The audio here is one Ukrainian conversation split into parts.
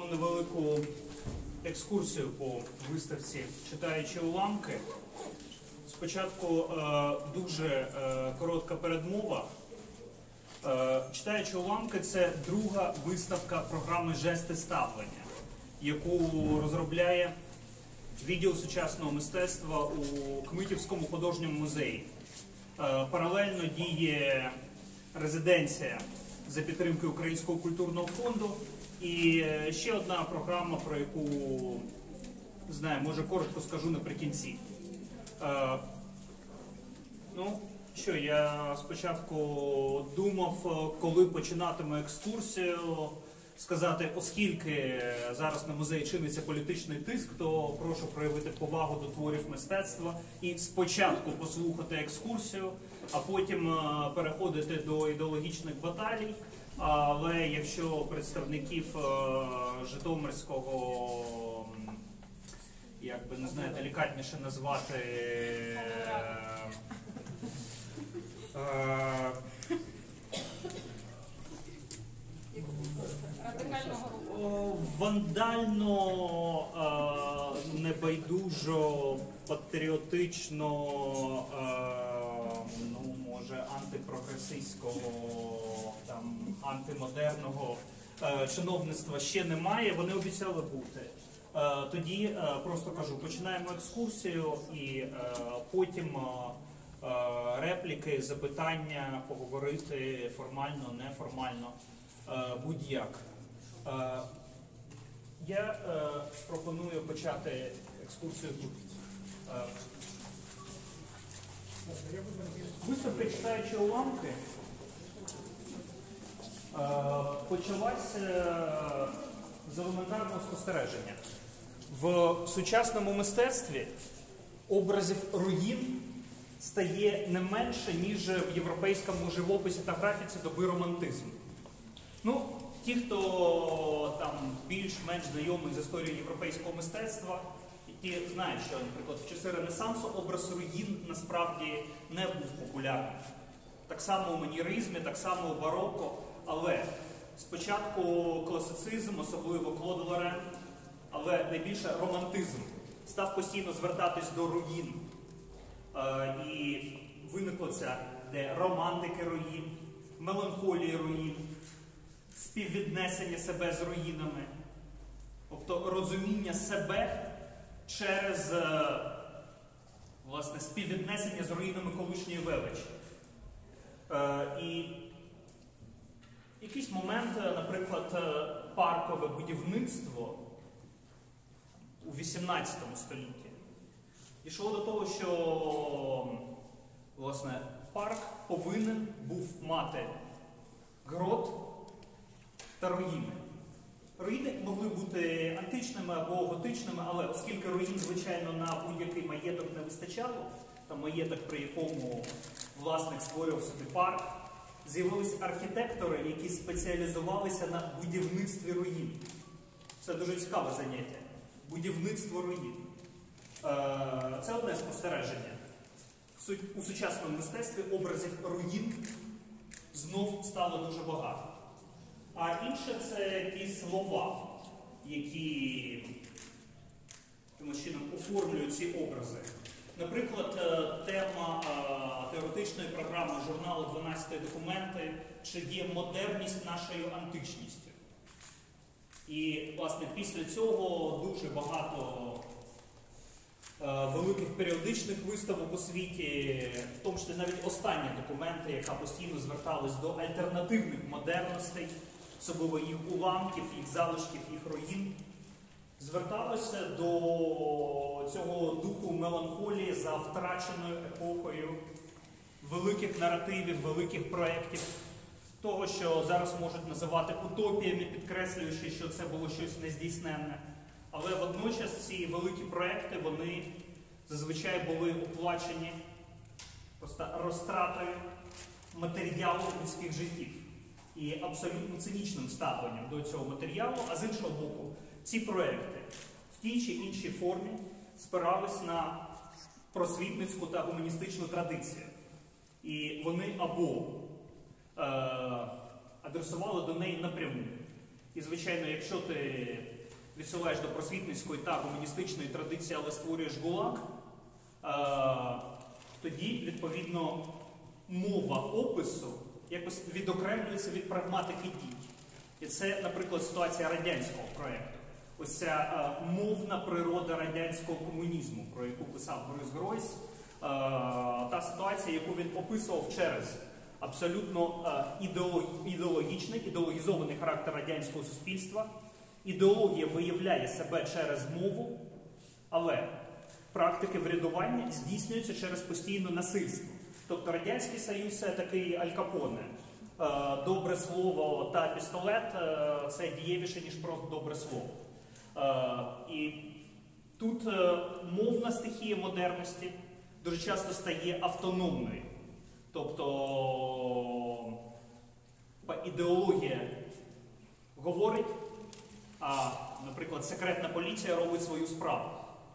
невелику екскурсію по виставці «Читаючи уламки». Спочатку дуже коротка передмова. «Читаючи уламки» – це друга виставка програми «Жести ставлення», яку розробляє відділ сучасного мистецтва у Кмитівському художньому музеї. Паралельно діє резиденція за підтримки Українського культурного фонду і ще одна програма, про яку, не знаю, може коротко скажу наприкінці. Я спочатку думав, коли починатиму екскурсію, сказати, оскільки зараз на музеї чиниться політичний тиск, то прошу проявити повагу до творів мистецтва і спочатку послухати екскурсію, а потім переходити до ідеологічних баталій. Але якщо представників Житомирського, як би, не знаю, делікатніше назвати, вандально, небайдужо, патріотично, може антипрогресистського, антимодерного чиновництва ще немає, вони обіцяли бути. Тоді, просто кажу, починаємо екскурсію і потім репліки, запитання, поговорити формально, неформально, будь-як. Я пропоную почати екскурсію тут. Виставка «Читаючи уламки» почалася з елементарного спостереження. В сучасному мистецтві образів руїн стає не менше, ніж в європейському живописі та графіці доби романтизму. Ті, хто там більш-менш знайомий з історією європейського мистецтва, ті знають, що, наприклад, в часи Ренесансу образ руїн насправді не був популярним. Так само у маньєризмі, так само у бароко, але спочатку класицизм, особливо Клод Лорен, але найбільше романтизм, став постійно звертатись до руїн. І виникло це, де романтики руїн, меланхолії руїн, співвіднесення себе з руїнами, тобто розуміння себе через, власне, співвіднесення з руїнами колишньої величі. І якийсь момент, наприклад, паркове будівництво у 18 столітті дійшло до того, що, власне, парк повинен був мати грот та руїни. Руїни могли бути античними або готичними, але оскільки руїн, звичайно, на будь-який маєток не вистачало, там маєток, при якому власник створював собі парк, з'явились архітектори, які спеціалізувалися на будівництві руїн. Це дуже цікаве заняття. Будівництво руїн. Це одне спостереження. У сучасному мистецтві образів руїн знов стало дуже багато. А інше – це ті слова, які якимось чином оформлюють ці образи. Наприклад, тема теоретичної програми журналу «12 документи» чи є модерність нашою античністю. І, власне, після цього дуже багато великих періодичних виставок у світі, в тому числі навіть останні документи, яка постійно зверталась до альтернативних модерностей, особливо їх уламків, їх залишків, їх руїн, зверталося до цього духу меланхолії за втраченою епохою великих наративів, великих проєктів, того, що зараз можуть називати утопіями, підкреслюючи, що це було щось нездійсненне. Але водночас ці великі проєкти, вони зазвичай були оплачені просто розтратою матеріалу людських життів і абсолютно цинічним ставленням до цього матеріалу, а з іншого боку, ці проєкти в тій чи іншій формі спирались на просвітницьку та гуманістичну традицію. І вони або адресували до неї напряму. І, звичайно, якщо ти відсилаєш до просвітницької та гуманістичної традиції, але створюєш ГУЛАГ, тоді, відповідно, мова опису якось відокремлюється від прагматики дій. І це, наприклад, ситуація радянського проєкту. Ось ця мовна природа радянського комунізму, про яку писав Борис Гройс, та ситуація, яку він описував через абсолютно ідеологічний, ідеологізований характер радянського суспільства. Ідеологія виявляє себе через мову, але практики врядування здійснюються через постійне насильство. Тобто Радянський Союз – це такий Аль Капоне. Добре слово та пістолет – це дієвіше, ніж просто добре слово. І тут мовна стихія модерності дуже часто стає автономною. Тобто ідеологія говорить, а, наприклад, секретна поліція робить свою справу.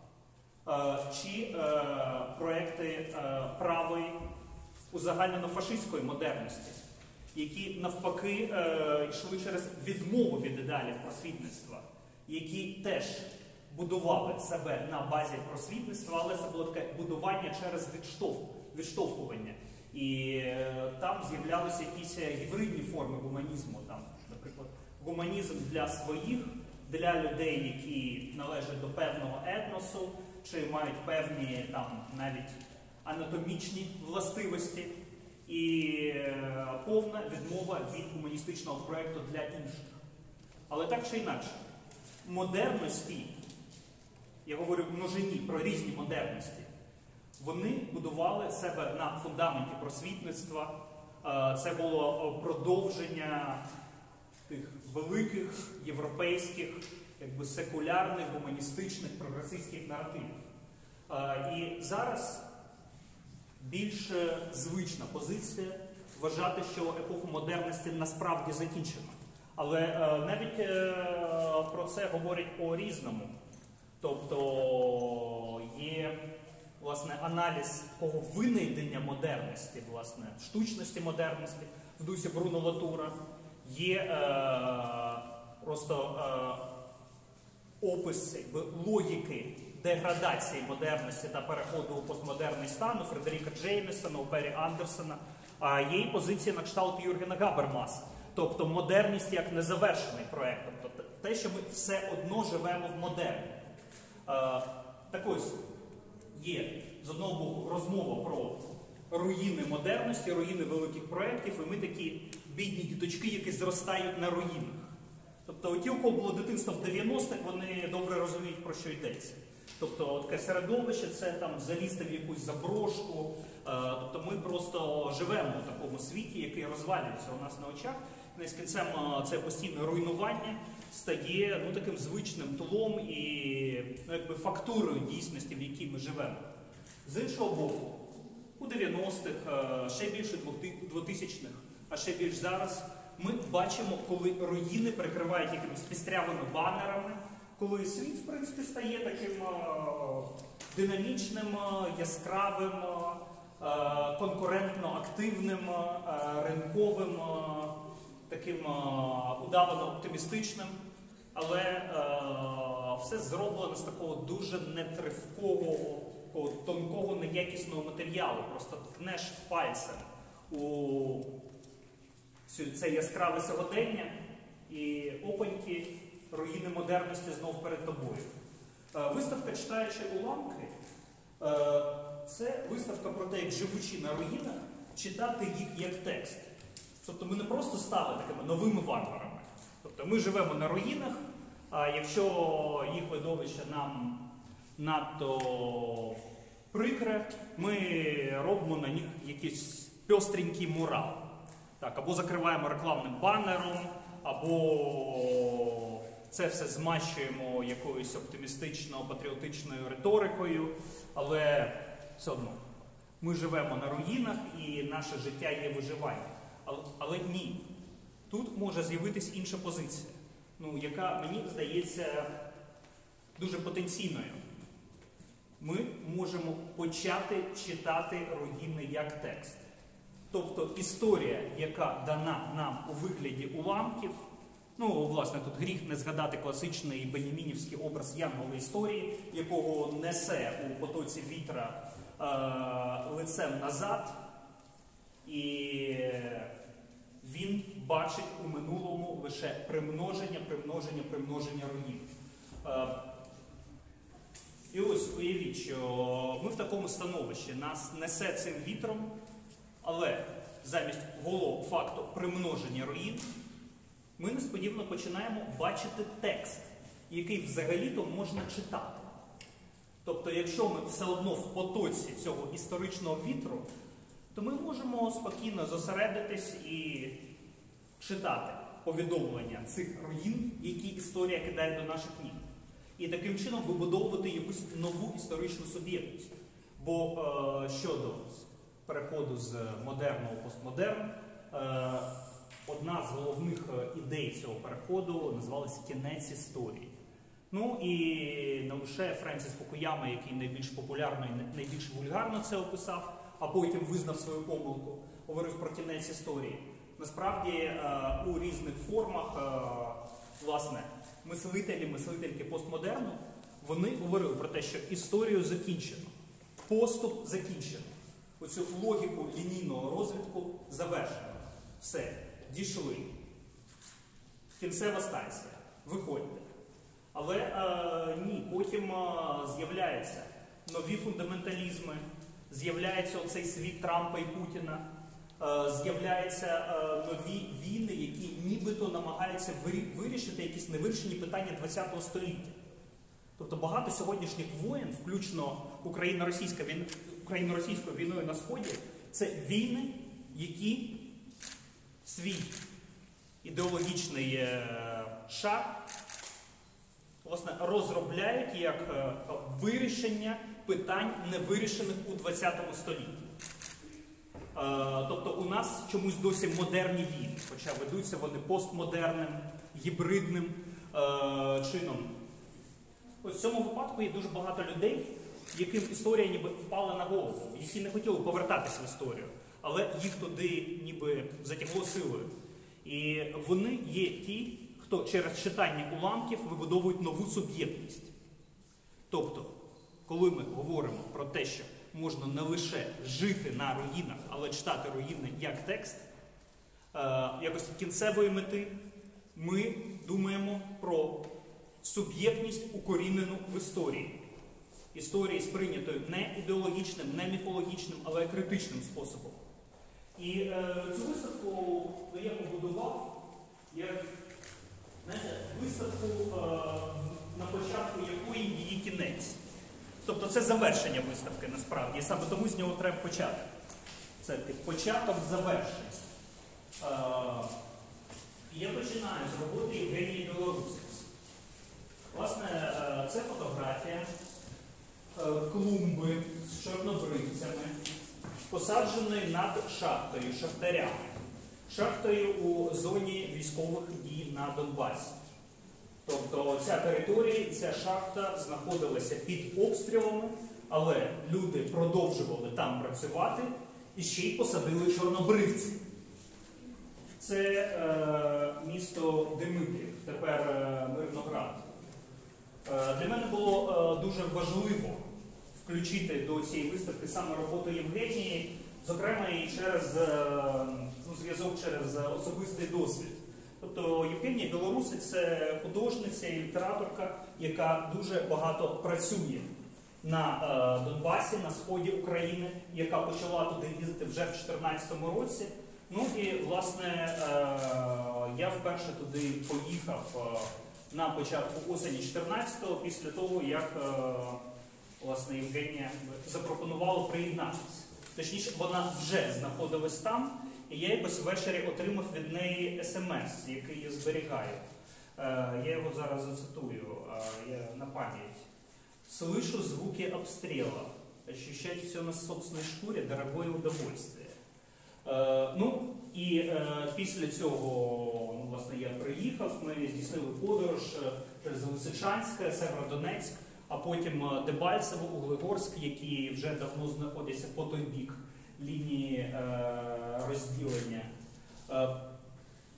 Чи проекти правої узагальнено-фашистської модерності, які навпаки йшли через відмову від ідеалів просвітництва, які теж будували себе на базі просвітництва, але це було таке будування через відштовхування. І там з'являлися якісь гібридні форми гуманізму. Там, наприклад, гуманізм для своїх, для людей, які належать до певного етносу, чи мають певні там навіть анатомічні властивості, і повна відмова від гуманістичного проєкту для інших. Але так чи інакше, модерності, я говорю в множині про різні модерності, вони будували себе на фундаменті просвітництва. Це було продовження тих великих європейських, якби секулярних, гуманістичних, прогресистських наративів. І зараз більш звична позиція вважати, що епоху модерності насправді закінчена. Але навіть про це говорять по-різному. Тобто є, власне, аналіз такого винайдення модерності, власне, штучності модерності в дусі Бруно Латура. Є просто опис логіки деградації модерності та переходу у постмодерний стан у Фредеріка Джеймісона, у Пері Андерсона, а є і позиція на кшталт Юргена Габермаса. Тобто модерність як незавершений проєкт, тобто те, що ми все одно живемо в модерні. Так ось, є з одного боку розмова про руїни модерності, руїни великих проєктів, і ми такі бідні діточки, які зростають на руїнах. Тобто ті, у кого було дитинство в 90-х, вони добре розуміють, про що йдеться. Тобто таке середовище, це там залізти в якусь заброшку. Тобто ми просто живемо в такому світі, який розвалюється у нас на очах. І з кінцем це постійне руйнування стає таким звичним тлом і якби фактурою дійсності, в якій ми живемо. З іншого боку, у 90-х, ще більше 2000-х, а ще більш зараз, ми бачимо, коли руїни прикривають якимись пістрявими банерами, коли світ, в принципі, стає таким динамічним, яскравим, конкурентно активним, ринковим, таким удавано оптимістичним, але все зроблено з такого дуже нетривкого, тонкого, неякісного матеріалу. Просто ткнеш пальцем у це яскраве сьогодення і опаньки, руїни модерності знов перед тобою. Виставка «Читаючи уламки» – це виставка про те, як живучи на руїнах, читати їх як текст. Тобто ми не просто стали такими новими варварами. Тобто ми живемо на руїнах, а якщо їх видовище нам надто прикре, ми робимо на них якийсь пестренький мурал. Так, або закриваємо рекламним банером, або це все змащуємо якоюсь оптимістично-патріотичною риторикою, але все одно ми живемо на руїнах і наше життя є виживання. Але ні, тут може з'явитись інша позиція, яка, мені здається, дуже потенційною. Ми можемо почати читати руїни як текст. Тобто історія, яка дана нам у вигляді уламків, Ну, власне, тут гріх не згадати класичний бенямінівський образ Янгола історії, якого несе у потоці вітра лицем назад, і він бачить у минулому лише примноження руїн. І ось уявіть, що ми в такому становищі, нас несе цим вітром, але замість голого факту примноження руїн, ми несподівано починаємо бачити текст, який взагалі-то можна читати. Тобто, якщо ми все одно в потоці цього історичного вітру, то ми можемо спокійно зосередитись і читати повідомлення цих руїн, які історія кидає до наших ніг. І таким чином вибудовувати якусь нову історичну суб'єктність. Бо щодо переходу з модерну у постмодерн, одна з головних ідей цього переходу називалася «Кінець історії». Ну і не лише Френсіс Фукуяма, який найбільш популярно і найбільш вульгарно це описав, а потім визнав свою помилку, говорив про кінець історії. Насправді у різних формах, власне, мислительки постмодерну, вони говорили про те, що історію закінчено, поступ закінчено. Оцю логіку лінійного розвитку завершено. Все, дійшли. Кінцева станція. Виходьте. Але ні, потім з'являються нові фундаменталізми, з'являється оцей світ Трампа і Путіна, з'являються нові війни, які нібито намагаються вирішити якісь невирішені питання ХХ століття. Тобто багато сьогоднішніх воєн, включно україно-російською війною на Сході, це війни, які свій ідеологічний шар власне, розробляють як вирішення питань, невирішених у ХХ столітті. Тобто у нас чомусь досі модерні війни, хоча ведуться вони постмодерним, гібридним чином. Ось в цьому випадку є дуже багато людей, яким історія ніби впала на голову, які не хотіли повертатися в історію, але їх туди ніби затягло силою. І вони є ті, хто через читання уламків вибудовують нову суб'єктність. Тобто, коли ми говоримо про те, що можна не лише жити на руїнах, але читати руїни як текст, якось кінцевої мети, ми думаємо про суб'єктність, укорінену в історії. Історії сприйнятою не ідеологічним, не міфологічним, але критичним способом. І цю виставку я побудував як виставку, на початку якої її кінець. Тобто це завершення виставки насправді, і саме тому з нього треба почати. Це початок завершення. Я починаю з роботи Євгенії Білорусець. Власне, це фотографія клумби з чорнобривцями, посадженої над шахтою, шахтарями. Шахтою у зоні військових дій на Донбасі. Тобто ця територія і ця шахта знаходилася під обстрілами, але люди продовжували там працювати і ще й посадили чорнобривці. Це місто Димитрів, тепер Мирноград. Для мене було дуже важливо включити до цієї виставки саме роботу Євгенії, зокрема і через зв'язок через особистий досвід. Тобто Євгенія Білорусець – це художниця і літераторка, яка дуже багато працює на Донбасі, на сході України, яка почала туди їздити вже в 2014 році. Ну і, власне, я вперше туди поїхав на початку осені 2014-го, після того, як, власне, Євгенія запропонувала приєднатися. Точніше, вона вже знаходилась там, і я якось ввечері отримав від неї смс, який я зберігаю. Я його зараз зацитую, я на пам'ять. «Слышу звуки обстрела. Ощущать все на собственной шкуре – дорогое удовольствие». Ну, і після цього, власне, я приїхав, ми здійснили подорож через Лисичанське, Северодонецьк, а потім Дебальцево, Углегорськ, які вже давно знаходяться по той бік лінії розділення.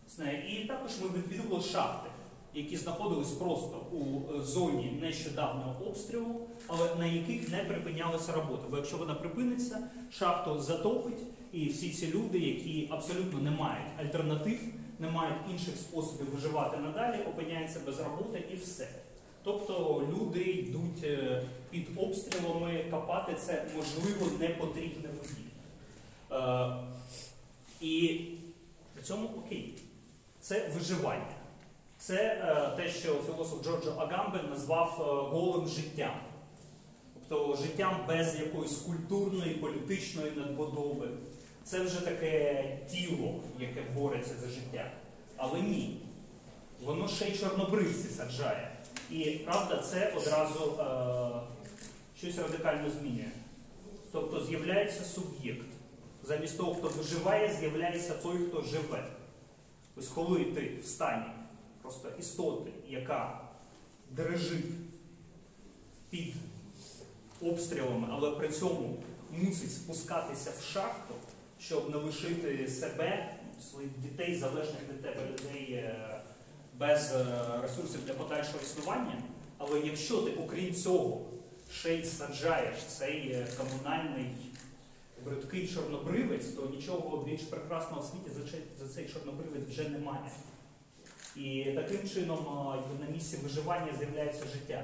І також ми відвідували шахти, які знаходились просто у зоні нещодавнього обстрілу, але на яких не припинялася робота. Бо якщо вона припиниться, шахту затопить, і всі ці люди, які абсолютно не мають альтернатив, не мають інших способів виживати надалі, опиняються без роботи і все. Тобто люди йдуть під обстрілами, копати це, можливо, не потрібне вугілля. І при цьому окей, це виживання. Це те, що філософ Джорджо Агамбен назвав голим життям. Тобто життям без якоїсь культурної, політичної надбудови. Це вже таке тіло, яке бореться за життя. Але ні, воно ще й чорнобривці саджає. І правда, це одразу щось радикально змінює. Тобто з'являється суб'єкт. Замість того, хто виживає, з'являється той, хто живе. Ось коли ти в стані просто істоти, яка дрижить під обстрілами, але при цьому мусить спускатися в шахту, щоб не лишити себе, своїх дітей, залежних від тебе людей, без ресурсів для подальшого існування. Але якщо ти, окрім цього, ще й саджаєш цей комунальний бридкий чорнобривець, то нічого більш прекрасного в світі за цей чорнобривець вже немає. І таким чином на місці виживання з'являється життя.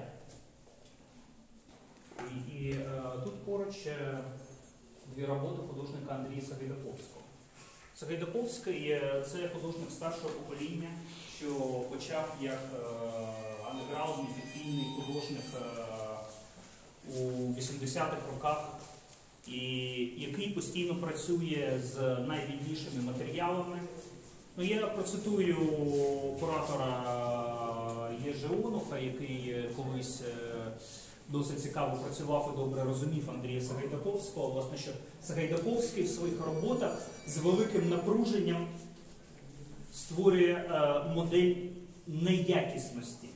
І тут поруч дві роботи художника Андрія Сагайдаковського. Сагайдаковський – це художник старшого покоління, що почав як андеграундний фікційний художник у 80-х роках, і який постійно працює з найбіднішими матеріалами. Ну, я процитую куратора Єжи Онуха, який колись досить цікаво працював і добре розумів Андрія Сагайдаковського, власне, що Сагайдаковський в своїх роботах з великим напруженням створює модель неякісності,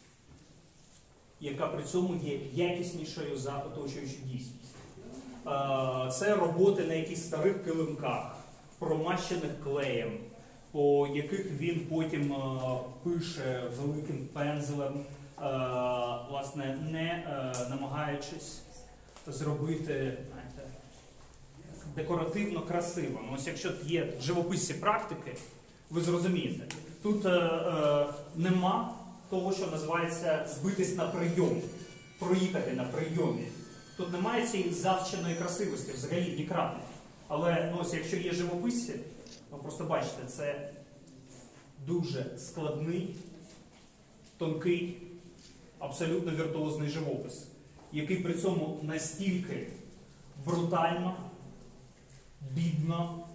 яка при цьому є якіснішою за оточуючу дійсність. Це роботи на якихось старих килимках, промащених клеєм, по яких він потім пише великим пензлем, власне, не намагаючись зробити, знаєте, декоративно красиво. Ну, ось якщо є живописці практики, ви зрозумієте, тут нема того, що називається збитись на прийом, проїхати на прийомі. Тут немає цієї завченої красивості, взагалі ні краплі. Але ну, ось, якщо є живописці, ви просто бачите, це дуже складний, тонкий, абсолютно віртуозний живопис, який при цьому настільки брутально, бідно,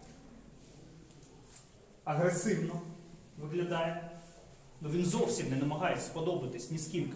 агресивно виглядає. Ну, він зовсім не намагається сподобатись ні скільки.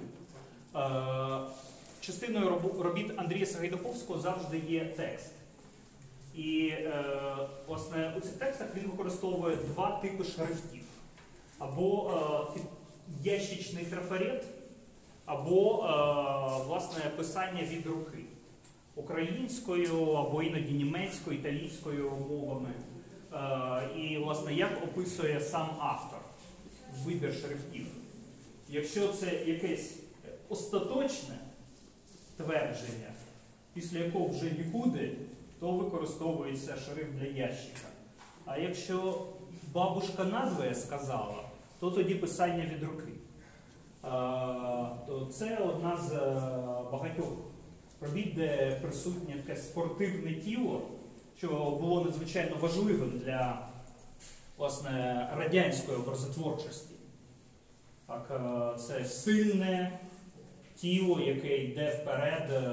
Частиною робіт Андрія Сагайдаковського завжди є текст. І, власне, у цих текстах він використовує два типи шрифтів. Або ящичний трафарет, або, власне, писання від руки. Українською, або іноді німецькою, італійською мовами. І, власне, як описує сам автор вибір шрифтів. Якщо це якесь остаточне твердження, після якого вже нікуди, то використовується шрифт для ящика. А якщо бабушка надвоє сказала, то тоді писання від руки. То це одна з багатьох робіт, де присутнє таке спортивне тіло, що було надзвичайно важливим для, власне, радянської образотворчості. Так, це сильне тіло, яке йде вперед,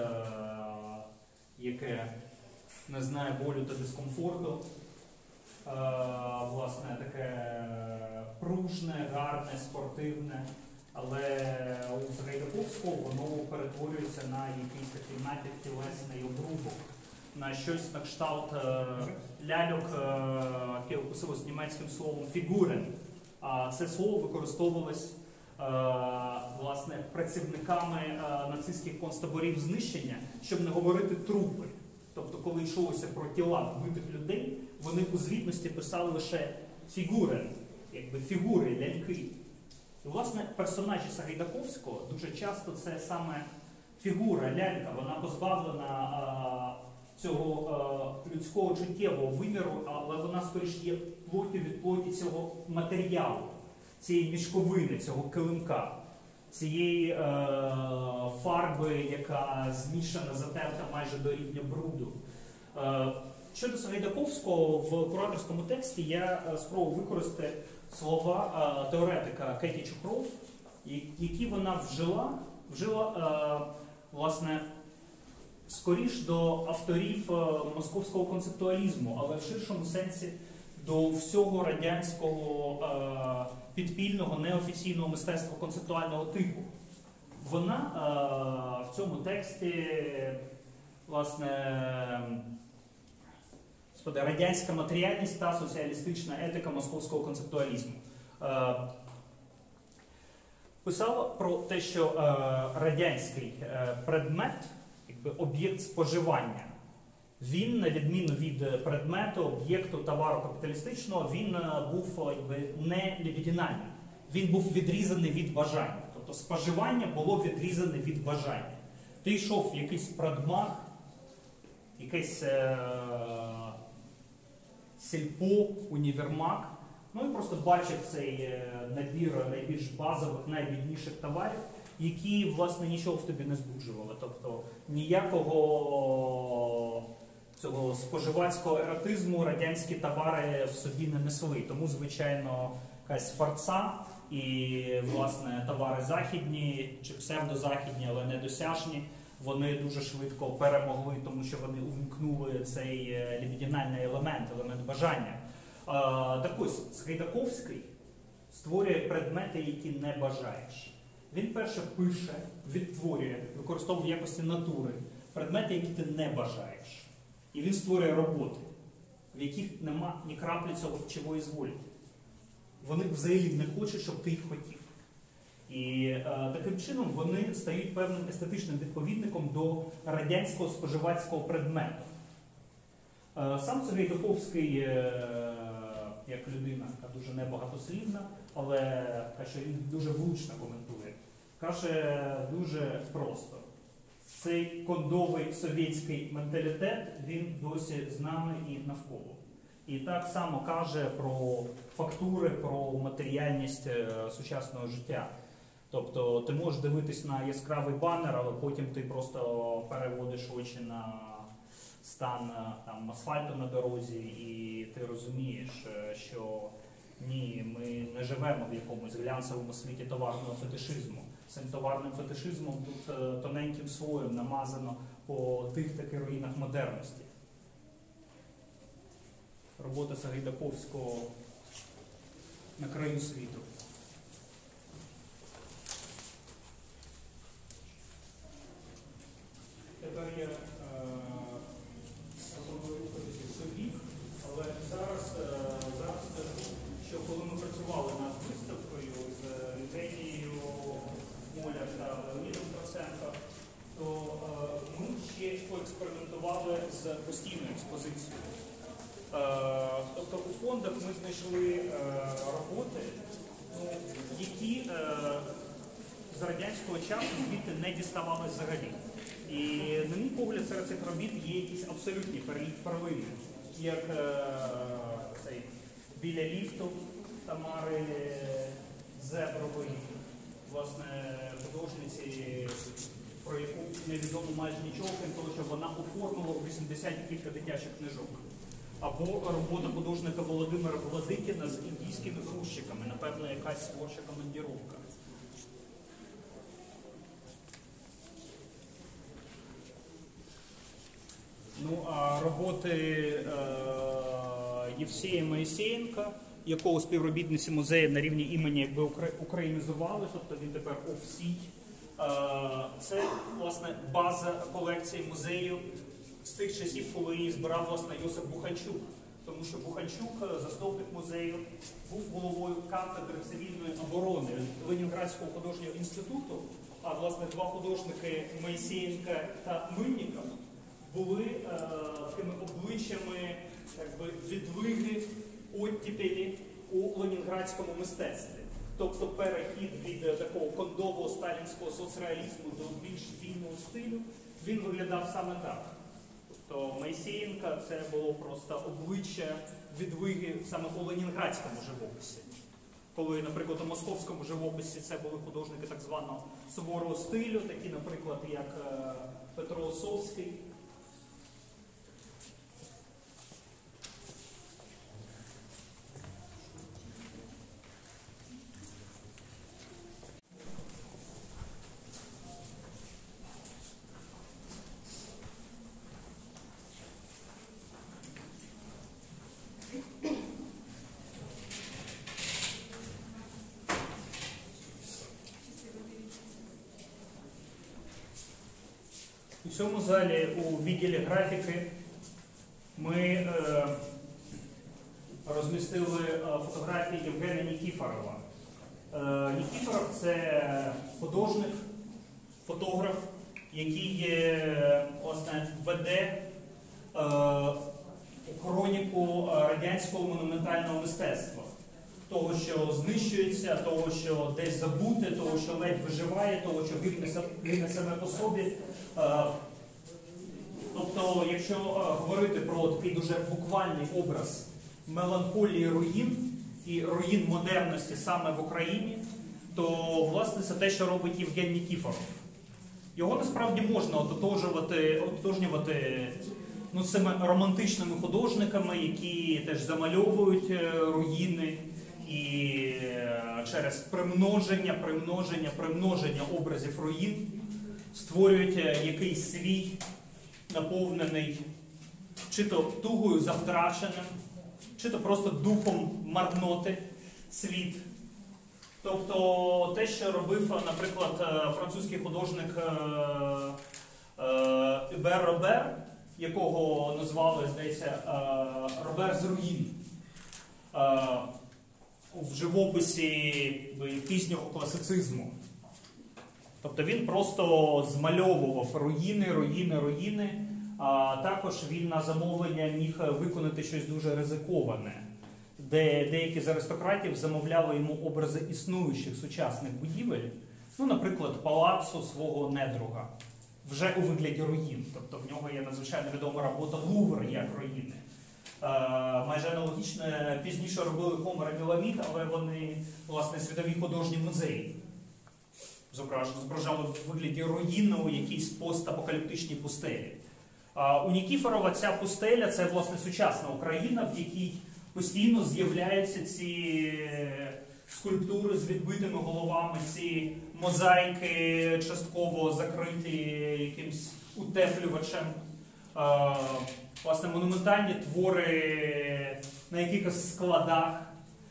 яке не знає болю та дискомфорту. Власне, таке пружне, гарне, спортивне. Але у Сагайдаковського воно перетворюється на якийсь такий напівтілесний обрубок, на щось на кшталт ляльок, яке описувалось німецьким словом «фігурен». А це слово використовувалось власне, працівниками нацистських концтаборів знищення, щоб не говорити трупи. Тобто, коли йшлося про тіла вбитих людей, вони у звітності писали лише «фігурен», якби фігури, ляльки. І, власне, персонажі Сагайдаковського дуже часто це саме фігура, лялька, вона позбавлена цього людського чуттєвого виміру, але вона скоріш є плоттю від плоті цього матеріалу, цієї мішковини, цього килимка, цієї фарби, яка змішана, затерта майже до рівня бруду. Щодо Сагайдаковського, в кураторському тексті я спробував використати слова теоретика Кеті Чукров, які вона вжила власне, скоріш до авторів московського концептуалізму, але в ширшому сенсі до всього радянського підпільного неофіційного мистецтва концептуального типу. Вона в цьому тексті, власне, радянська матеріальність та соціалістична етика московського концептуалізму. Писала про те, що радянський предмет, якби об'єкт споживання, він, на відміну від предмету, об'єкту, товару капіталістичного, він був якби, не лібідінальним. Він був відрізаний від бажання. Тобто споживання було відрізане від бажання. Ти йшов в якийсь предмах, якийсь сільпо, універмаг, ну і просто бачив цей набір найбільш базових, найбідніших товарів, які, власне, нічого в тобі не збуджували. Тобто ніякого цього споживацького еротизму радянські товари в собі не несли. Тому, звичайно, якась фарца і, власне, товари західні чи псевдозахідні, але недосяжні, вони дуже швидко перемогли, тому що вони увімкнули цей лібідінальний елемент бажання. Так ось, Сагайдаковський створює предмети, які не бажаєш. Він перше пише, відтворює, використовує в якості натури предмети, які ти не бажаєш. І він створює роботи, в яких нема ні краплі цього чогось зволі. Вони взагалі не хочуть, щоб ти їх хотів. І таким чином вони стають певним естетичним відповідником до радянського споживацького предмету. Сам Сагайдаковський, як людина, яка дуже небагатослівна, але каже, він дуже влучно коментує. Каже дуже просто. Цей кондовий совєтський менталітет, він досі з нами і навколо. І так само каже про фактури, про матеріальність сучасного життя. Тобто ти можеш дивитись на яскравий банер, але потім ти просто переводиш очі на стан там, асфальту на дорозі, і ти розумієш, що ні, ми не живемо в якомусь глянцевому світі товарного фетишизму. Цим товарним фетишизмом тут тоненьким слоєм намазано по тих таких руїнах модерності. Робота Сагайдаковського на краю світу. Тепер я пропоную рухатися собі, але зараз скажу, що коли ми працювали над виставкою з Євгенією Моляр та Леонідом Проценко, то ми ще поекспериментували з постійною експозицією. Тобто у фондах ми знайшли роботи, які з радянського часу звідти не діставались взагалі. І, на мій погляд, серед цих робіт є якісь абсолютні перлини, як цей біля ліфту Тамари Зебрової, власне, художниці, про яку невідомо майже нічого, крім того, що вона оформила у 80 кілька дитячих книжок. Або робота художника Володимира Владикіна з індійськими грузчиками, напевно, якась творча командіровка. Ну, а роботи Євсея Моїсеєнка, якого співробітниці музею на рівні імені якби українізували, тобто він тепер овсій. Це, власне, база колекції музею з тих часів, коли її збирав, власне, Йосип Буханчук. Тому що Буханчук, засновник музею, був головою кафедри цивільної оборони Ленінградського художнього інституту, а, власне, два художники Моїсеєнка та Мильніков були такими обличчями якби, відвиги, оттіпелі у ленінградському мистецтві. Тобто перехід від такого кондового сталінського соцреалізму до більш вільного стилю, він виглядав саме так. Тобто Моїсеєнко – це було просто обличчя відвиги саме у ленінградському живописі. Коли, наприклад, у московському живописі це були художники так званого суворого стилю, такі, наприклад, як Петро Осовський. У цьому залі у відділі графіки ми розмістили фотографії Євгена Нікіфорова. Нікіфоров – це художник, фотограф, який власне, веде хроніку радянського монументального мистецтва. Того, що знищується, того, що десь забуте, того, що ледь виживає, того, що гине саме по собі. Тобто, якщо говорити про такий дуже буквальний образ меланхолії руїн і руїн модерності саме в Україні, то, власне, це те, що робить Євген Нікіфоров. Його насправді можна ототожнювати цими романтичними художниками, які теж замальовують руїни, і через примноження образів руїн створюють якийсь свій наповнений чи то тугою за втраченим, чи то просто духом марноти світ. Тобто те, що робив, наприклад, французький художник Юбер Робер, якого назвали, здається, Робер з руїн, в живописі пізнього класицизму. Тобто він просто змальовував руїни, а також він на замовлення міг виконати щось дуже ризиковане, де деякі з аристократів замовляли йому образи існуючих сучасних будівель, наприклад, палацу свого недруга, вже у вигляді руїн. Тобто в нього є надзвичайно відома робота «Лувр» як руїни. Майже аналогічно пізніше робили Хомер і Міламід, але вони, власне, світові художні музеї зображали в вигляді руїн у якійсь постапокаліптичній пустелі. У Нікіфорова ця пустеля – це, власне, сучасна Україна, в якій постійно з'являються ці скульптури з відбитими головами, ці мозаїки частково закриті якимсь утеплювачем. Власне, монументальні твори на якихось складах.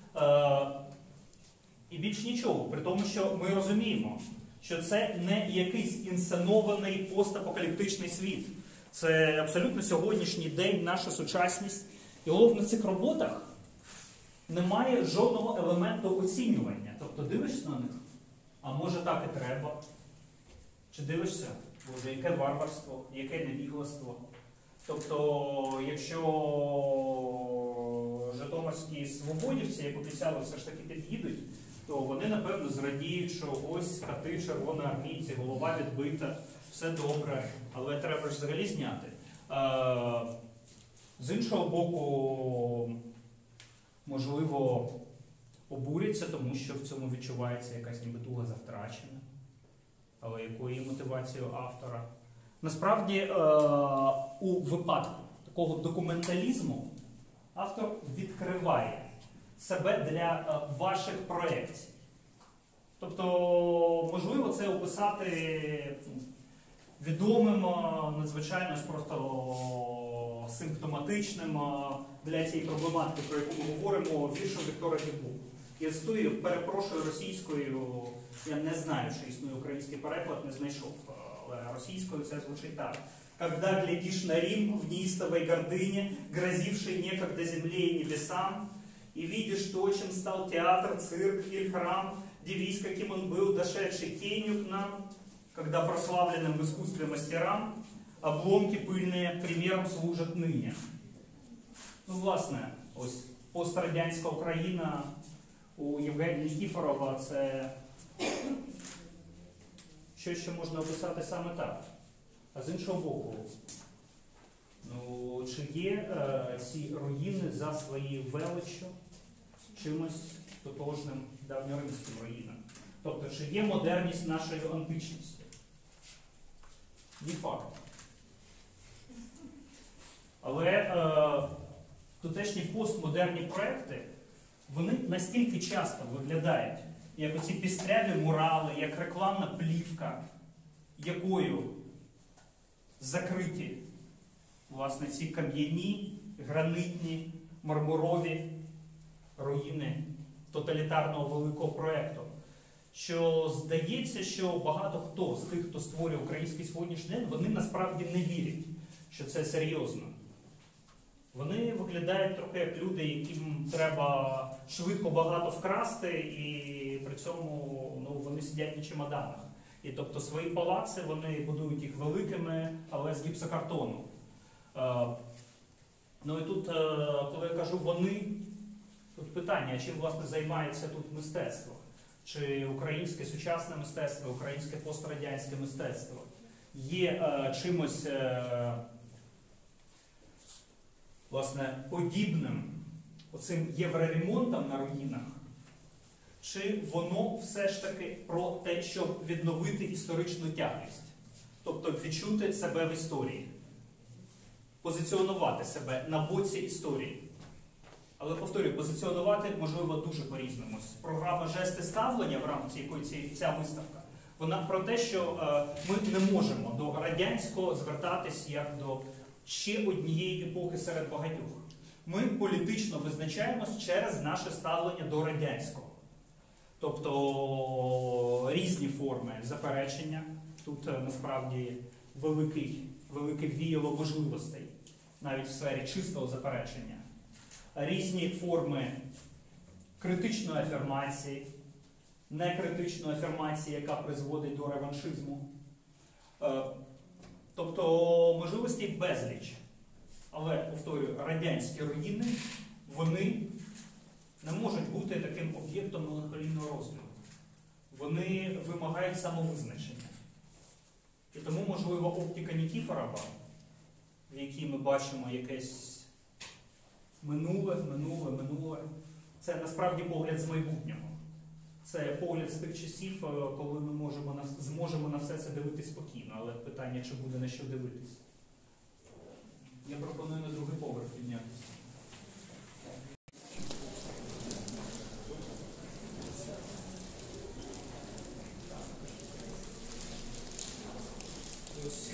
І більш нічого, при тому, що ми розуміємо, що це не якийсь інсценований постапокаліптичний світ. Це абсолютно сьогоднішній день, наша сучасність. І головне, в цих роботах немає жодного елементу оцінювання. Тобто дивишся на них, а може так і треба. Чи дивишся, боже, яке варварство, яке невігластво. Тобто, якщо житомирські свободівці, як обіцяли, все ж таки під'їдуть, то вони, напевно, зрадіють, що ось хати червоноармійці, голова відбита, все добре, але треба ж взагалі зняти. З іншого боку, можливо, обуряться, тому що в цьому відчувається якась ніби туга за втрачена. Але якою мотивацією автора? Насправді, у випадку такого документалізму автор відкриває себе для ваших проєктів. Тобто, можливо, це описати відомим, надзвичайно просто симптоматичним для цієї проблематики, про яку ми говоримо, віршом Віктора Гюго. Я цитую, перепрошую російською, я не знаю, чи існує український переклад, не знайшов, але російською це звучить так. «Когда глядишь на Рим в неистовой гордыне, грозившей некогда земле и небесам, и видишь то, чем стал театр, цирк или храм, дивись, каким он был, дошедший тенью к нам, когда прославленным в искусстве мастерам обломки пыльные примером служат ныне». Власне, ось пострадянська Україна у Євгенія Нікіфорова – це щось, що можна описати саме так. А з іншого боку, ну, чи є ці руїни за своєю величчю чимось тотожним давньоримським руїнам? Тобто, чи є модерність нашої античності? Не факт. Але тутешні постмодерні проекти, вони настільки часто виглядають, як оці пістряві мурали, як рекламна плівка, якою закриті, власне, ці кам'яні, гранитні, мармурові руїни тоталітарного великого проєкту. Що здається, що багато хто з тих, хто створює український сьогоднішній день, вони насправді не вірять, що це серйозно. Вони виглядають трохи як люди, яким треба швидко багато вкрасти, і при цьому ну, вони сидять на чемоданах. І тобто свої палаци вони будують їх великими, але з гіпсокартону. Ну і тут, коли я кажу «вони», тут питання, чим власне займається тут мистецтво? Чи українське сучасне мистецтво, українське пострадянське мистецтво є чимось власне, подібним оцим євроремонтам на руїнах, чи воно все ж таки про те, щоб відновити історичну тяглість, тобто відчути себе в історії, позиціонувати себе на боці історії. Але, повторюю, позиціонувати можливо дуже по-різному. Програма «Жести ставлення», в рамці якої ця виставка, вона про те, що ми не можемо до радянського звертатись як до ще однієї епохи серед багатьох. Ми політично визначаємось через наше ставлення до радянського. Тобто різні форми заперечення. Тут насправді велике віяло можливостей, навіть в сфері чистого заперечення. Різні форми критичної афірмації, некритичної афірмації, яка призводить до реваншизму. Тобто можливості безліч. Але, повторюю, радянські руїни, вони не можуть бути таким об'єктом меланхолійного розгляду. Вони вимагають самовизначення. І тому, можливо, оптика Нікіфорова, в якій ми бачимо якесь минуле, це насправді погляд з майбутнього. Це погляд з тих часів, коли ми зможемо на все це дивитися спокійно, але питання, чи буде на що дивитися. Я пропоную на другий поверх піднятися. Ось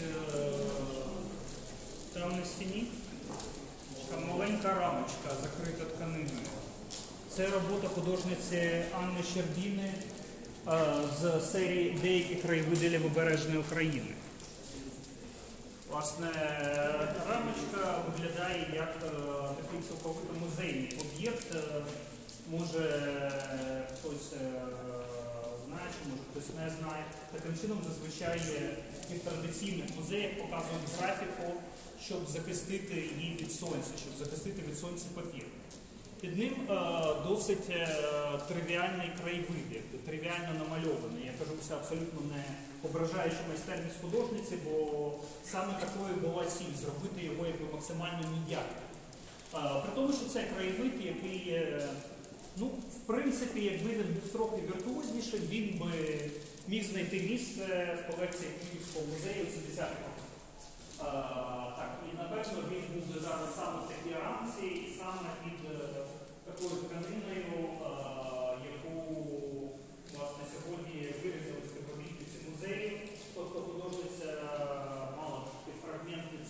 там на стіні така маленька рамочка, закрита тканиною. Це робота художниці Анни Щербіни з серії «Деякі краєвиди лівобережної України». Власне, рамочка виглядає як такий цілковито музейний об'єкт. Може хтось знає, чи може хтось не знає. Таким чином зазвичай в тих традиційних музеях показують графіку, щоб захистити її від сонця, щоб захистити від сонця папір. Під ним досить тривіальний краєвид, тривіально намальований. Я кажу, це абсолютно не ображаючи майстерність художниці, бо саме такою була ціль – зробити його якби максимально ніяким. При тому, що це краєвид, який, ну, в принципі, якби він був трохи віртуозніший, він би міг знайти місце в колекції Київського музею 70-х років. Так, і напевно він був зараз саме в такій рамці і саме під такою тканиною, яку власне сьогодні вирізали співробітниці музею. Тобто художниця мала такий фрагмент від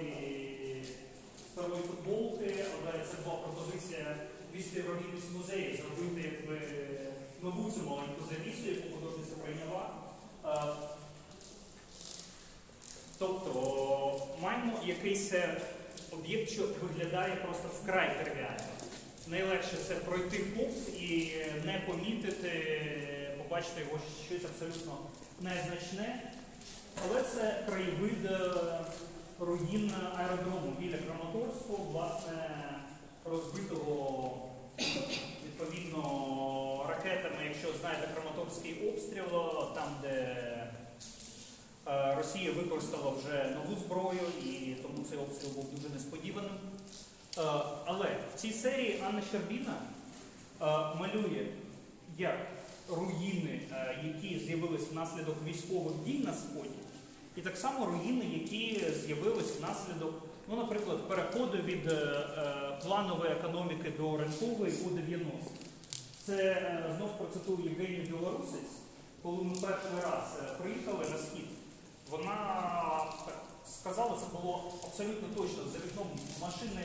старої футболки, але це була пропозиція від співробітниць музею зробити якби нову цю маленьку завісу, яку художниця прийняла. Тобто маємо якийсь об'єкт, що виглядає просто вкрай тривіально. Найлегше це пройти повз і не помітити, побачити його щось абсолютно незначне. Але це краєвид руїн аеродрому біля Краматорську, власне, розбитого відповідно ракетами, якщо знаєте Краматорський обстріл, там де Росія використала вже нову зброю, і тому цей обстріл був дуже несподіваним. Але в цій серії Анна Щербіна малює як руїни, які з'явились внаслідок військових дій на Сході, і так само руїни, які з'явились внаслідок, ну, наприклад, переходу від планової економіки до ринкової у 90-х. Це, знов процитую Євгенію Білорусець, коли ми перший раз приїхали на Схід, вона так сказала, це було абсолютно точно, за вікном машини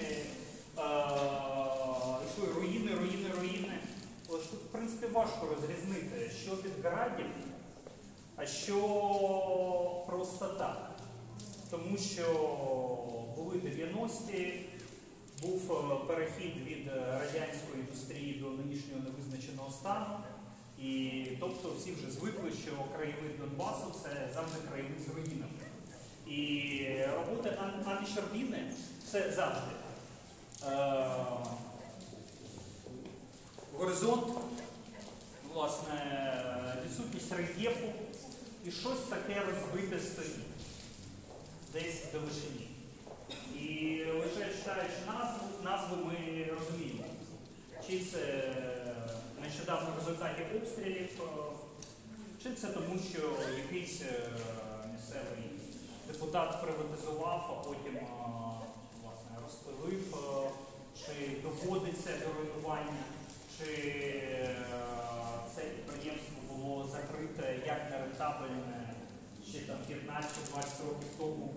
йшли руїни, руїни, руїни. Але ж тут, в принципі, важко розрізнити, що від градів, а що просто так. Тому що були 90-ті, був перехід від радянської індустрії до нинішнього невизначеного стану. І тобто всі вже звикли, що краєвид Донбасу – це завжди краєвид з руїнами. І роботи Анни Щербіни – це завжди горизонт, власне, відсутність рельєфу і щось таке розбите стоїть десь в далечині. І лише читаючи назви, ми розуміємо, чи це нещодавно в результаті обстрілів, чи це тому, що якийсь місцевий депутат приватизував, а потім власне, розпилив, чи доводиться до руйнування, чи це підприємство було закрите як нерентабельне ще там 15-20 років тому.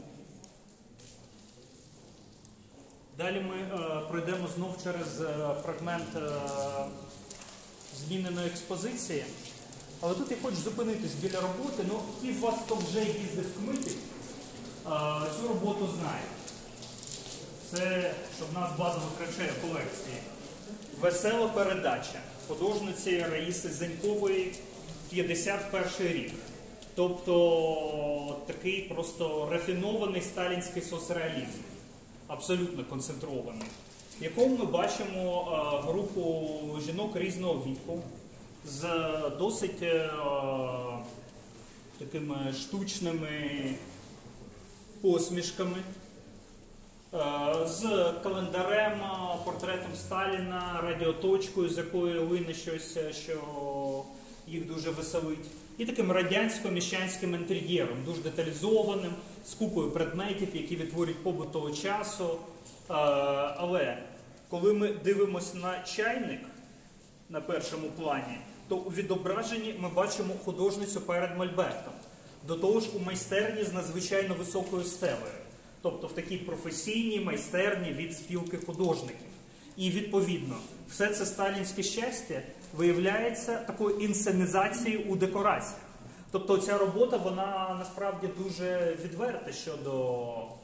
Далі ми пройдемо знов через фрагмент зміненої експозиції. Але тут я хочу зупинитись біля роботи. Ну, ті з вас, хто вже їздив в Кмитів, цю роботу знають. Це, що в нас базових речей колекції. Весела передача художниці Раїси Зенькової, 51 рік. Тобто такий просто рафінований сталінський соцреалізм. Абсолютно концентрований. В якому ми бачимо групу жінок різного віку з досить такими штучними посмішками, з календарем, портретом Сталіна, радіоточкою, з якої лине щось, що їх дуже веселить. І таким радянсько-міщанським інтер'єром, дуже деталізованим, з купою предметів, які відтворюють побут того часу. Але коли ми дивимося на чайник на першому плані, то у відображенні ми бачимо художницю перед мольбертом. До того ж у майстерні з надзвичайно високою стелею. Тобто в такій професійній майстерні від спілки художників. І відповідно, все це сталінське щастя виявляється такою інсценізацією у декораціях. Тобто ця робота, вона насправді дуже відверта щодо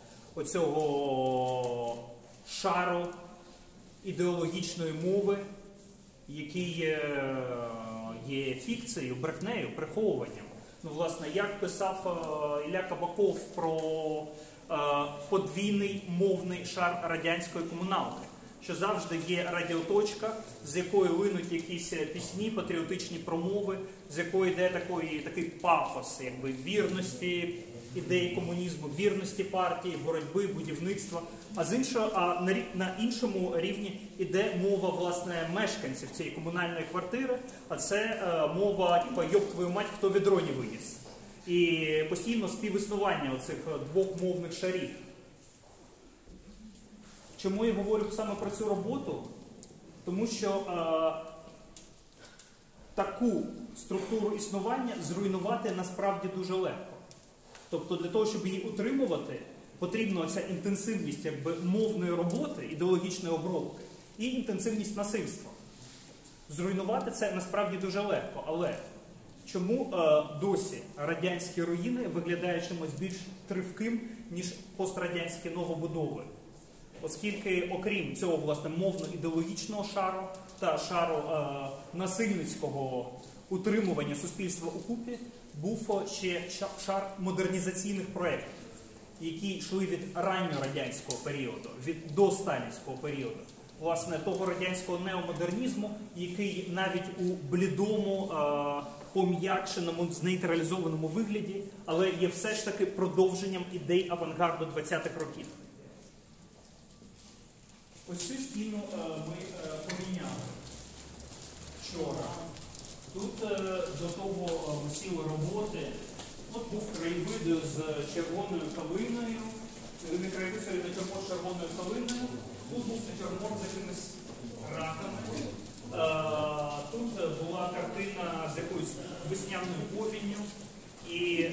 оцього шару ідеологічної мови, який є фікцією, брехнею, приховуванням. Ну, власне, як писав Ілля Кабаков про подвійний мовний шар радянської комуналки, що завжди є радіоточка, з якої линуть якісь пісні, патріотичні промови, з якої йде такий пафос, якби, вірності ідеї комунізму, вірності партії, боротьби, будівництва. А на іншому рівні іде мова, власне, мешканців цієї комунальної квартири, а це мова, типу, «Йоб твою мать, хто відро не виніс». І постійно співіснування оцих двох мовних шарів. Чому я говорю саме про цю роботу? Тому що таку структуру існування зруйнувати насправді дуже легко. Тобто для того, щоб її утримувати, потрібна ця інтенсивність якби, мовної роботи, ідеологічної обробки і інтенсивність насильства. Зруйнувати це насправді дуже легко, але чому досі радянські руїни виглядають чимось більш тривким, ніж пострадянські новобудови? Оскільки, окрім цього, власне, мовно-ідеологічного шару та шару насильницького утримування суспільства у купі, був ще шар модернізаційних проєктів, які йшли від ранньорадянського періоду, від досталінського періоду. власне, того радянського неомодернізму, який навіть у блідому, пом'якшеному, знейтралізованому вигляді, але є все ж таки продовженням ідей авангарду 20-х років. Ось цю стіну ми поміняли вчора. Тут до того висіли роботи. От був краєвид з червоною калиною. Не краєвид, а натюрморт з червоною калиною. Тут був натюрморт з якимись раками. Тут була картина з якоюсь весняною повінню. І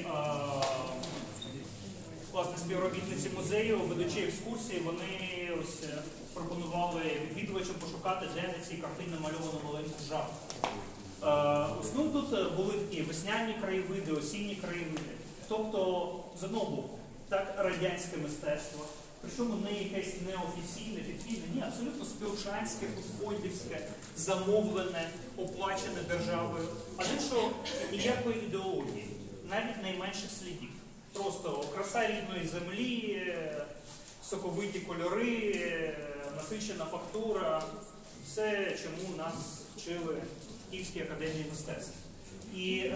власне, співробітниці музею, ведучи екскурсії, вони ось пропонували відвідувачам пошукати, де на цій картині намальовано маленьку жабу. Ну, тут були такі весняні краєвиди, осінні краєвиди. Тобто, з одного боку, так радянське мистецтво, причому не якесь неофіційне, підпільне, ні, абсолютно спілчанське, футфольдівське, замовлене, оплачене державою, а з іншого ніякої ідеології, навіть найменших слідів. Просто краса рідної землі, соковиті кольори, насичена фактура, все, чому нас вчили в Київській академії мистецтв. І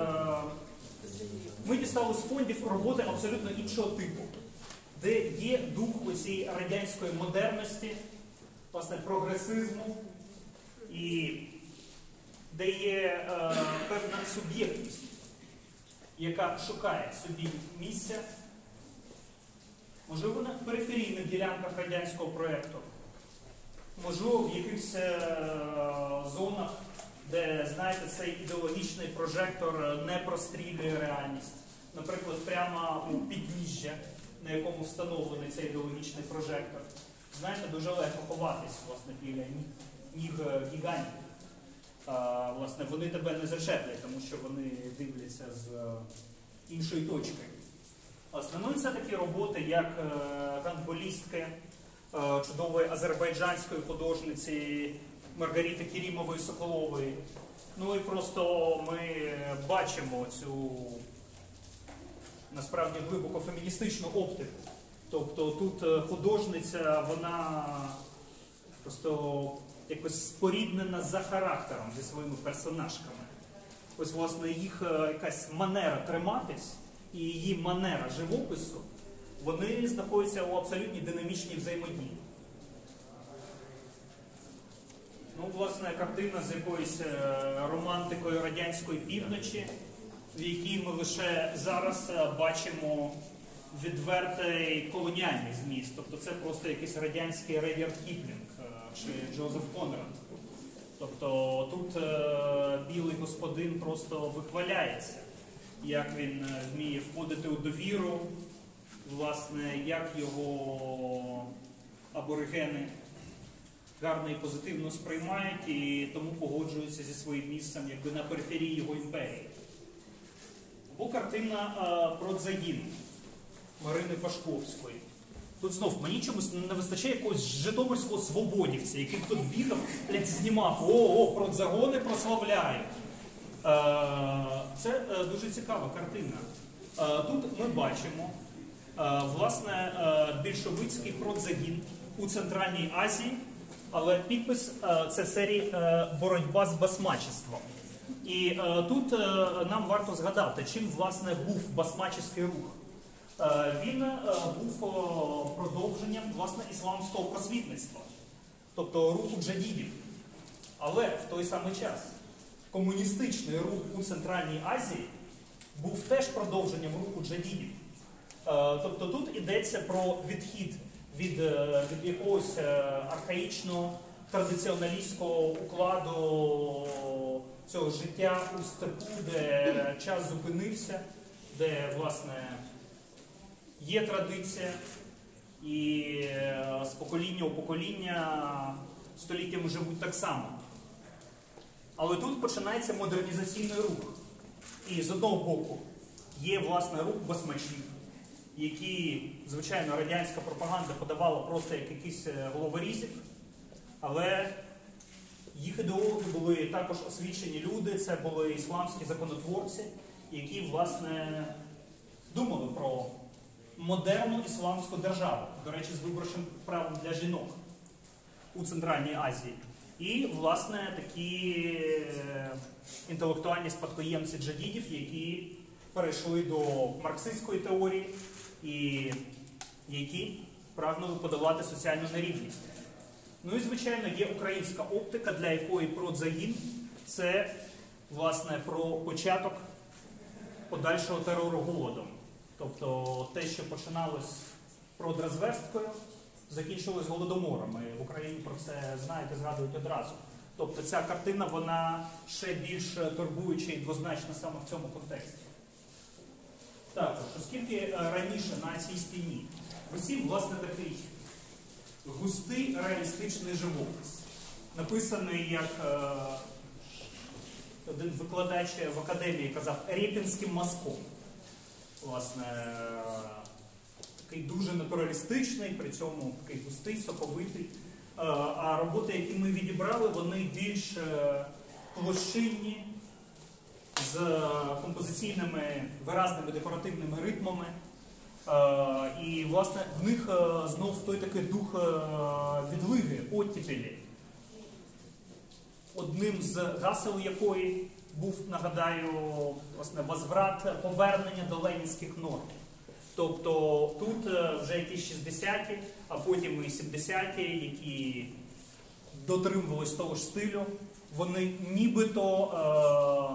ми дістали з фондів роботи абсолютно іншого типу, де є дух оцієї радянської модерності, власне, прогресизму, і де є певна суб'єктність, яка шукає собі місця, можливо, на периферійних ділянках радянського проєкту, можливо, в якихось зонах, де, знаєте, цей ідеологічний прожектор не прострілює реальність. Наприклад, прямо у підніжжя, на якому встановлений цей ідеологічний прожектор. Знаєте, дуже легко ховатись, власне, біля ніг гігантів. Власне, вони тебе не зачеплять, тому що вони дивляться з іншої точки. Власне, ну і це такі роботи, як гандболістки чудової азербайджанської художниці Маргарити Керімової-Соколової. Ну і просто ми бачимо цю, насправді, глибоко феміністичну оптику. Тобто тут художниця, вона просто якось споріднена за характером зі своїми персонажками. Ось, власне, їх якась манера триматись і її манера живопису, вони знаходяться у абсолютній динамічній взаємодії. Ну, власне, картина з якоюсь романтикою радянської півночі, в якій ми лише зараз бачимо відвертий колоніальний зміст. Тобто це просто якийсь радянський Редярд Кіплінг чи Джозеф Конрад. Тобто тут білий господин просто вихваляється, як він вміє входити у довіру, власне, як його аборигени гарно і позитивно сприймають і тому погоджуються зі своїм місцем якби на периферії його імперії. Або картина про Дзагін Марини Пашковської. Тут знов мені чомусь не вистачає якогось житомирського свободівця, який тут бігав, знімав, про загони прославляє. Це дуже цікава картина. Тут ми бачимо, власне, більшовицький продзагін у Центральній Азії, але підпис це серії «Боротьба з басмачеством». І тут нам варто згадати, чим, власне, був басмачівський рух. Він був продовженням, власне, ісламського просвітництва, тобто руху джадідів. Але в той самий час комуністичний рух у Центральній Азії був теж продовженням руху джадідів. Тобто тут йдеться про відхід від якогось архаїчного традиціоналістського укладу цього життя у степу, де час зупинився, де, власне, є традиція, і з покоління у покоління століттями живуть так само. Але тут починається модернізаційний рух. І з одного боку є, власне, рух басмачів, які, звичайно, радянська пропаганда подавала просто як якісь головорізів, але їх ідеологи були також освічені люди, це були ісламські законотворці, які, власне, думали про модерну ісламську державу, до речі, з виборчим правом для жінок. у Центральній Азії. І, власне, такі інтелектуальні спадкоємці джадідів, які перейшли до марксистської теорії і які прагнули подолати соціальну нерівність. Ну і, звичайно, є українська оптика, для якої продзагін – це, власне, про початок подальшого терору голодом. Тобто те, що починалось продразверсткою, закінчилось голодомором. І в Україні про це знаєте, згадують одразу. Тобто ця картина, вона ще більш турбуюча і двозначна саме в цьому контексті. Також, оскільки раніше на цій стіні висів, власне, такий густий реалістичний живопис, написаний, як один викладач в академії казав, рєпінським мазком. Власне, такий дуже натуралістичний, при цьому такий густий, соковитий. А роботи, які ми відібрали, вони більш площинні, з композиційними, виразними декоративними ритмами. І, власне, в них знов той такий дух відлиги, оттепелі. Одним з гасел якої був, нагадаю, власне, возврат, повернення до ленінських норм. Тобто тут вже якісь 60-ті, а потім і 70-ті, які дотримувались того ж стилю, вони нібито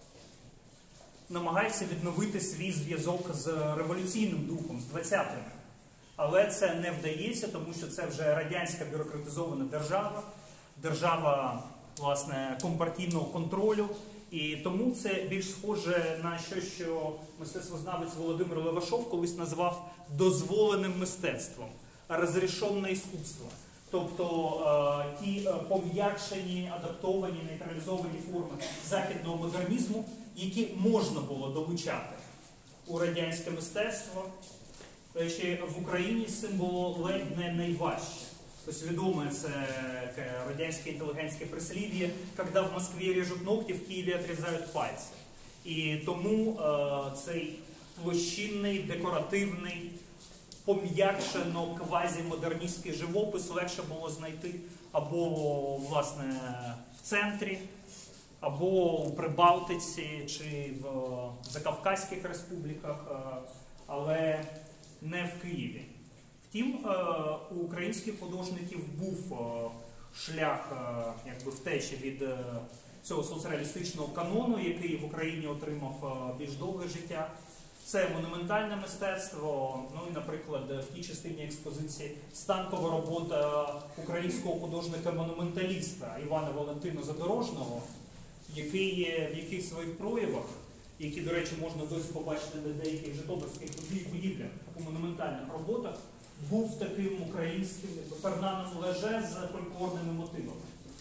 намагаються відновити свій зв'язок з революційним духом, з 20-ми. Але це не вдається, тому що це вже радянська бюрократизована держава, держава, власне, компартійного контролю. І тому це більш схоже на щось, що мистецтвознавець Володимир Левашов колись назвав дозволеним мистецтвом, розрішенне іскусство. Тобто ті пом'якшені, адаптовані, нейтралізовані форми західного модернізму, які можна було долучати у радянське мистецтво. Ще в Україні з цим було ледь не найважче. Тобто відоме це радянське інтелігентське прислів'я, коли в Москві ріжуть ногті, в Києві відрізають пальці. І тому цей площинний, декоративний, пом'якшено квазімодерністський живопис легше було знайти або, власне, в центрі, або у Прибалтиці, чи в Закавказьких республіках, але не в Києві. Втім, у українських художників був шлях якби втечі від цього соцреалістичного канону, який в Україні отримав більш довге життя. Це монументальне мистецтво, ну і, наприклад, в тій частині експозиції станкова робота українського художника-монументаліста Івана Валентина Задорожного, який є в яких своїх проявах, які, до речі, можна досі побачити на деяких житомирських будівлях у монументальних роботах, був таким українським Фернаном Леже з фольклорними мотивами.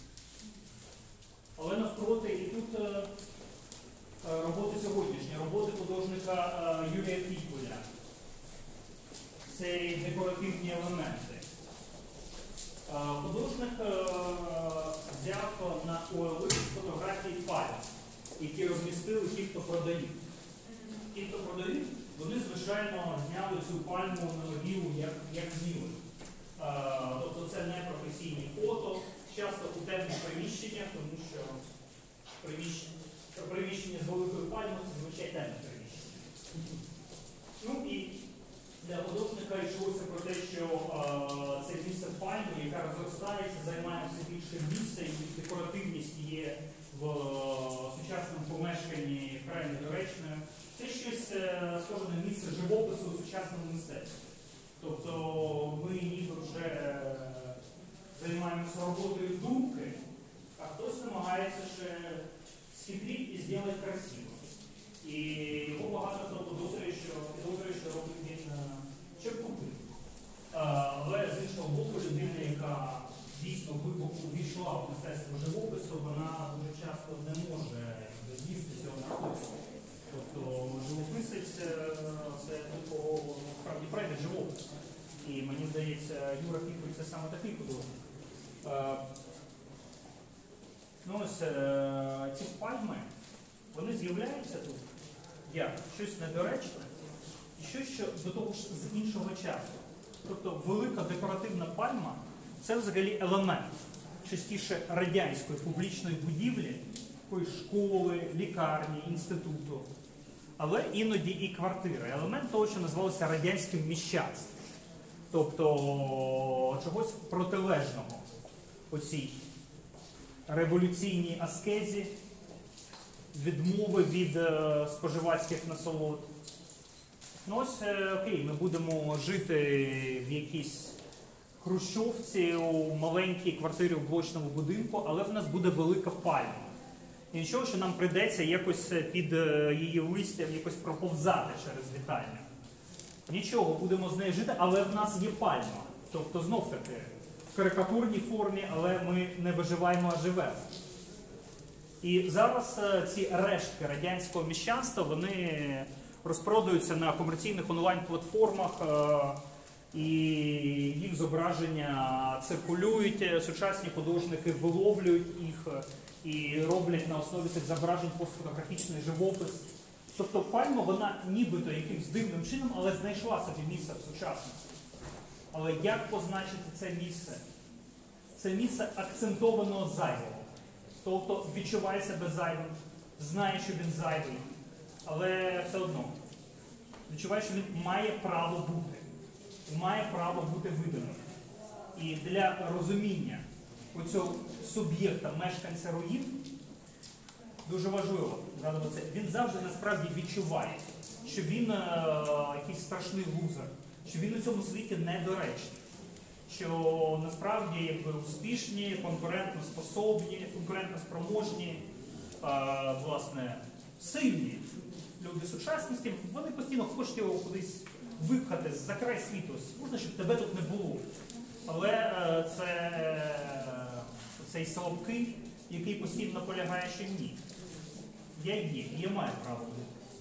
Але навпроти, і тут роботи сьогоднішні, роботи художника Юрія Пікуля, серії декоративні елементи. Художник взяв на ОЛ фотографії пальм, які розмістили ті, хто продають. Ті, хто продають, вони, звичайно, зняли цю пальму на могилу як зніли. Тобто це не професійні фото, часто у темних приміщеннях, тому що приміщення з великою пальмою це звичайно темне приміщення. Ну і для художника йшлося про те, що це місце пальми, яка розростається, займає все більше місця, і декоративність є в сучасному помешканні вкрай недоречною. Це щось схоже на місце живопису у сучасному мистецтві. Тобто ми ніби вже займаємося роботою думки, а хтось намагається ще схитрити і зробити красиво. І його багато хто підозрює, що робить він черкупи. Але з іншого боку, людина, яка дійсно глибоко увійшла в мистецтво живопису, вона дуже часто не може з'їсти цього наркотику. Тобто живописець – це такого, насправді, предмет живопису. І мені здається, Юра Пікуль – це саме такий художник. Ну ось ці пальми, вони з'являються тут як щось недоречне і щось, що до того ж з іншого часу. Тобто велика декоративна пальма Це взагалі елемент, частіше радянської публічної будівлі, такої школи, лікарні, інституту, але іноді і квартири. Елемент того, що називалося радянським міщанством. Тобто чогось протилежного оцій революційній аскезі, відмови від споживацьких насолод. Ну ось, окей, ми будемо жити в якійсь хрущовці у маленькій квартирі в блочному будинку, але в нас буде велика пальма. І нічого, що нам прийдеться якось під її листям якось проповзати через вітальню. Нічого, будемо з нею жити, але в нас є пальма. Тобто, знов-таки, в карикатурній формі, але ми не виживаємо, а живемо. І зараз ці рештки радянського міщанства, вони розпродаються на комерційних онлайн-платформах, і їх зображення циркулюють, сучасні художники виловлюють їх і роблять на основі цих зображень постфотографічний живопис. Тобто пальма, вона нібито якимсь дивним чином, але знайшла собі місце в сучасності. Але як позначити це місце? Це місце акцентованого зайвого. Тобто відчуває себе зайвим, знає, що він зайвий, але все одно відчуває, що він має право бути. Має право бути виданим. І для розуміння оцього суб'єкта, мешканця руїн, дуже важливо згадувати це. Він завжди насправді відчуває, що він якийсь страшний лузер, що він у цьому світі недоречний, що насправді якби успішні, конкурентоспособні, конкурентоспроможні, власне, сильні люди сучасності, вони постійно хочуть його кудись випхати за край світу. Можна, щоб тебе тут не було. Але це цей слабкий, який постійно наполягає, що ні. Я є, я маю право бути.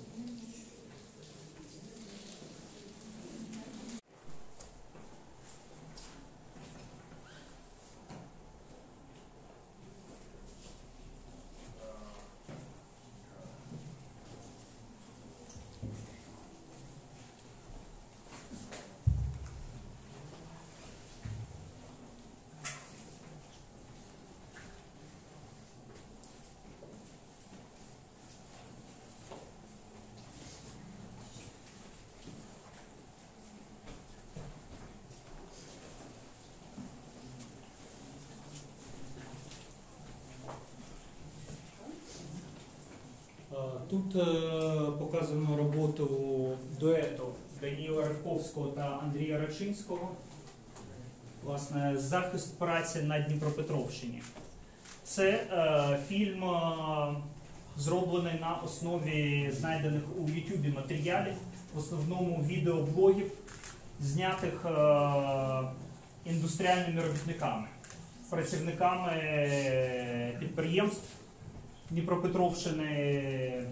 Тут показано роботу дуету Даніла Ривковського та Андрія Рачинського. Власне, захист праці на Дніпропетровщині. Це фільм, зроблений на основі знайдених у Ютубі матеріалів, в основному відеоблогів, знятих індустріальними робітниками, працівниками підприємств Дніпропетровщини,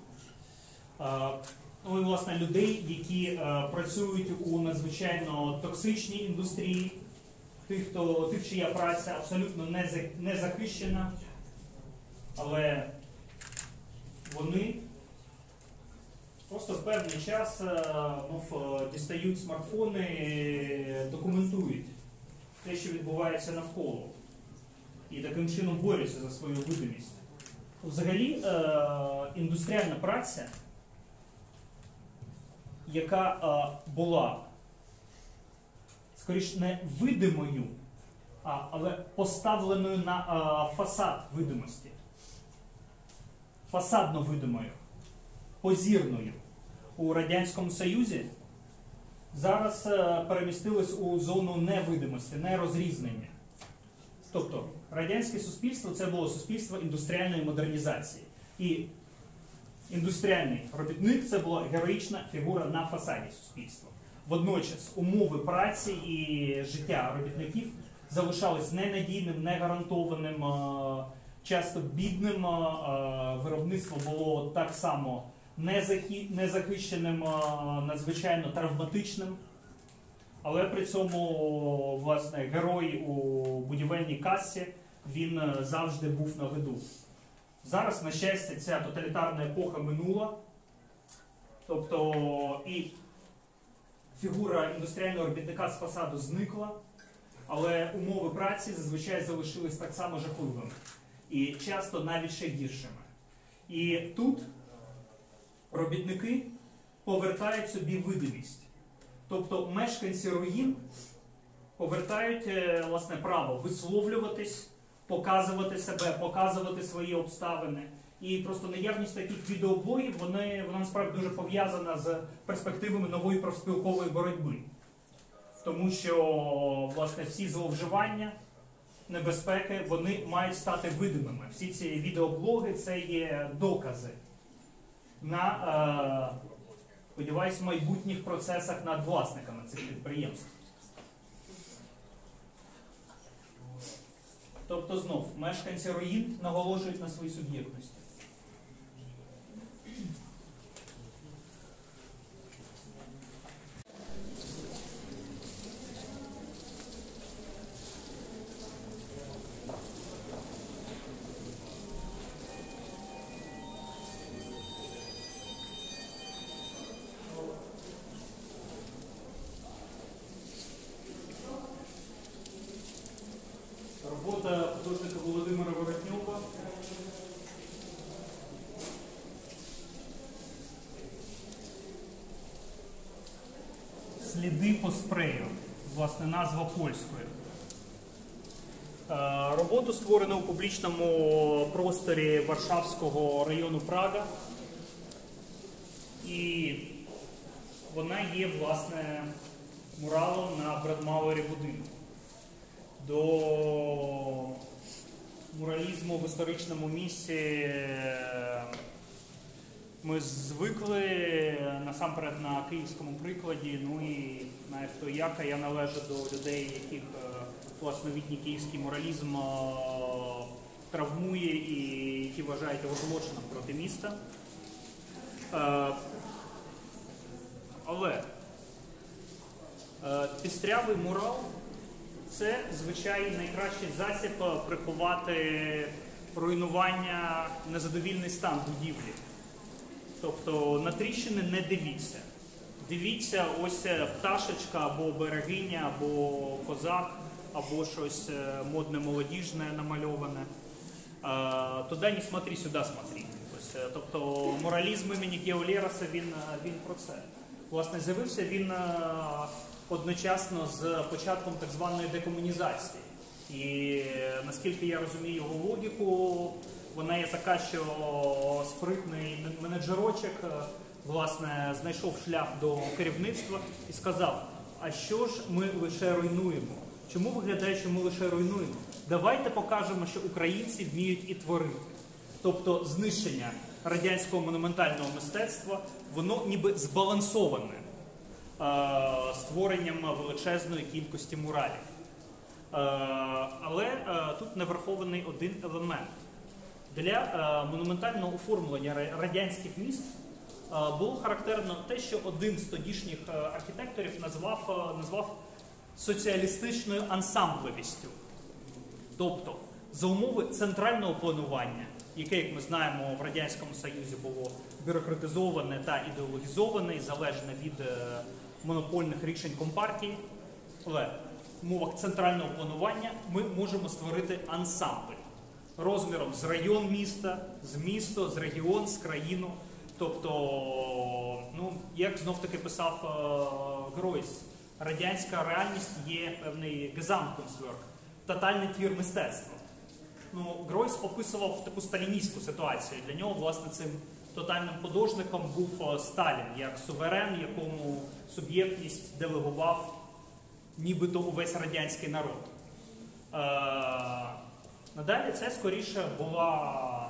ну і, власне, людей, які працюють у надзвичайно токсичній індустрії, тих, чия праця абсолютно не захищена, але вони просто в певний час дістають смартфони, документують те, що відбувається навколо, і таким чином борються за свою видимість. Взагалі, індустріальна праця, яка була, скоріш, не видимою, але поставленою на фасад видимості, фасадно видимою, позірною у Радянському Союзі, зараз перемістилась у зону невидимості, нерозрізнення. Тобто, радянське суспільство – це було суспільство індустріальної модернізації. І індустріальний робітник – це була героїчна фігура на фасаді суспільства. Водночас умови праці і життя робітників залишались ненадійним, негарантованим, часто бідним. Виробництво було так само незахищеним, надзвичайно травматичним. Але при цьому, власне, герой у будівельній касі, він завжди був на виду. Зараз, на щастя, ця тоталітарна епоха минула. Тобто і фігура індустріального робітника з фасаду зникла, Але умови праці зазвичай залишились так само жахливими. І часто навіть ще гіршими. І тут робітники повертають собі видимість. Тобто мешканці руїн повертають, власне, право висловлюватись, показувати себе, показувати свої обставини. І просто наявність таких відеоблогів, вона насправді дуже пов'язана з перспективами нової профспілкової боротьби. Тому що, власне, всі зловживання, небезпеки, вони мають стати видимими. Всі ці відеоблоги – це є докази на, сподіваюсь, майбутніх процесах над власниками цих підприємств. Тобто, знов, мешканці руїн наголошують на своїй суб'єктності. Робота художника Володимира Воротньова. Сліди по спрею. Власне, назва польською. Роботу створено у публічному просторі Варшавського району Прага. І вона є, власне, муралом на Брадмауері будинку. До муралізму в історичному місці ми звикли насамперед на київському прикладі, ну і знає хто як, а я належу до людей, яких власновітній київський муралізм травмує і які вважають його злочином проти міста. Але пістрявий мурал – це, звичайно, найкращий засіб приховати руйнування, незадовільний стан будівлі. Тобто на тріщини не дивіться. Дивіться, ось пташечка, або берегиня, або козак, або щось модне, молодіжне, намальоване. Туди не смотри, сюди смотри. Тобто моралізм імені Гео Лероса, він про це. Власне, з'явився він одночасно з початком так званої декомунізації. І наскільки я розумію його логіку, вона є така, що спритний менеджерочок, власне, знайшов шлях до керівництва і сказав, а що ж ми лише руйнуємо? Чому виглядає, що ми лише руйнуємо? Давайте покажемо, що українці вміють і творити. Тобто знищення радянського монументального мистецтва, воно ніби збалансоване створенням величезної кількості муралів. Але тут не врахований один елемент. Для монументального оформлення радянських міст було характерно те, що один з тодішніх архітекторів назвав соціалістичною ансамблевістю. Тобто, за умови центрального планування, яке, як ми знаємо, в Радянському Союзі було бюрократизоване та ідеологізоване і залежне від монопольних рішень Компартії, але в умовах центрального планування ми можемо створити ансамбль розміром з район міста, з місто, з регіон, з країну. Тобто, ну, як знов-таки писав Гройс, радянська реальність є певний Gesamtkunstwerk, тотальний твір мистецтва. Ну, Гройс описував таку сталіністську ситуацію. Для нього, власне, цим тотальним художником був Сталін, як суверен, якому суб'єктність делегував нібито увесь радянський народ. Надалі це, скоріше, була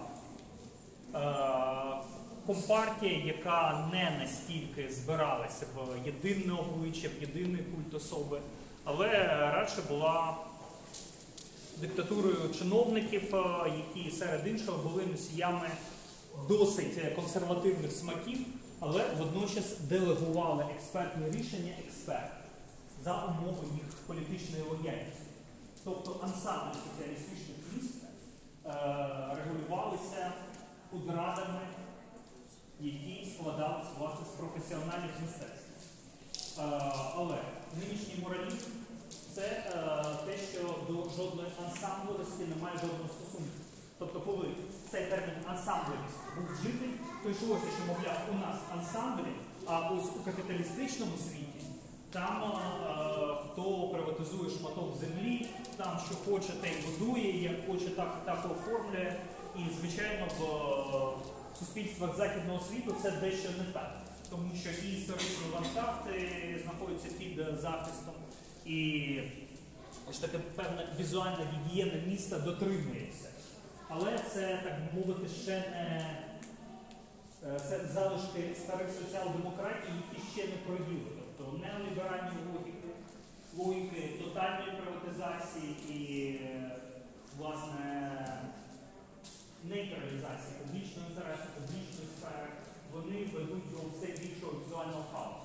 компартія, яка не настільки збиралася в єдине обличчя, в єдиний культ особи, але радше була диктатурою чиновників, які серед іншого були носіями досить консервативних смаків, але водночас делегували експертне рішення експертів за умови їх політичної лояльності. Тобто ансамблі соціалістичних міст регулювалися подрадами, які складалися, власне, з професіональних мистецтв. Але нинішній муралізм Це те, що до жодної ансамблевості немає жодного стосунку. Тобто, коли цей термін ансамблевість був вжитий, то йшлося, що, мовляв, у нас ансамблі, а ось у капіталістичному світі там хто приватизує шматок землі, там що хоче, те й будує, як хоче, так оформлює. І, звичайно, в суспільствах західного світу це дещо не так. Тому що і історичні ландшафти знаходяться під захистом, і ж таки певна візуальна гігієна міста дотримується. Але це, так мовити, ще не це залишки старих соціал-демократій, які ще не проділи. Тобто неоліберальні логіки тотальної приватизації і, власне, нейтралізації публічного інтересу, публічної сфери, вони ведуть до все більшого візуального хаосу.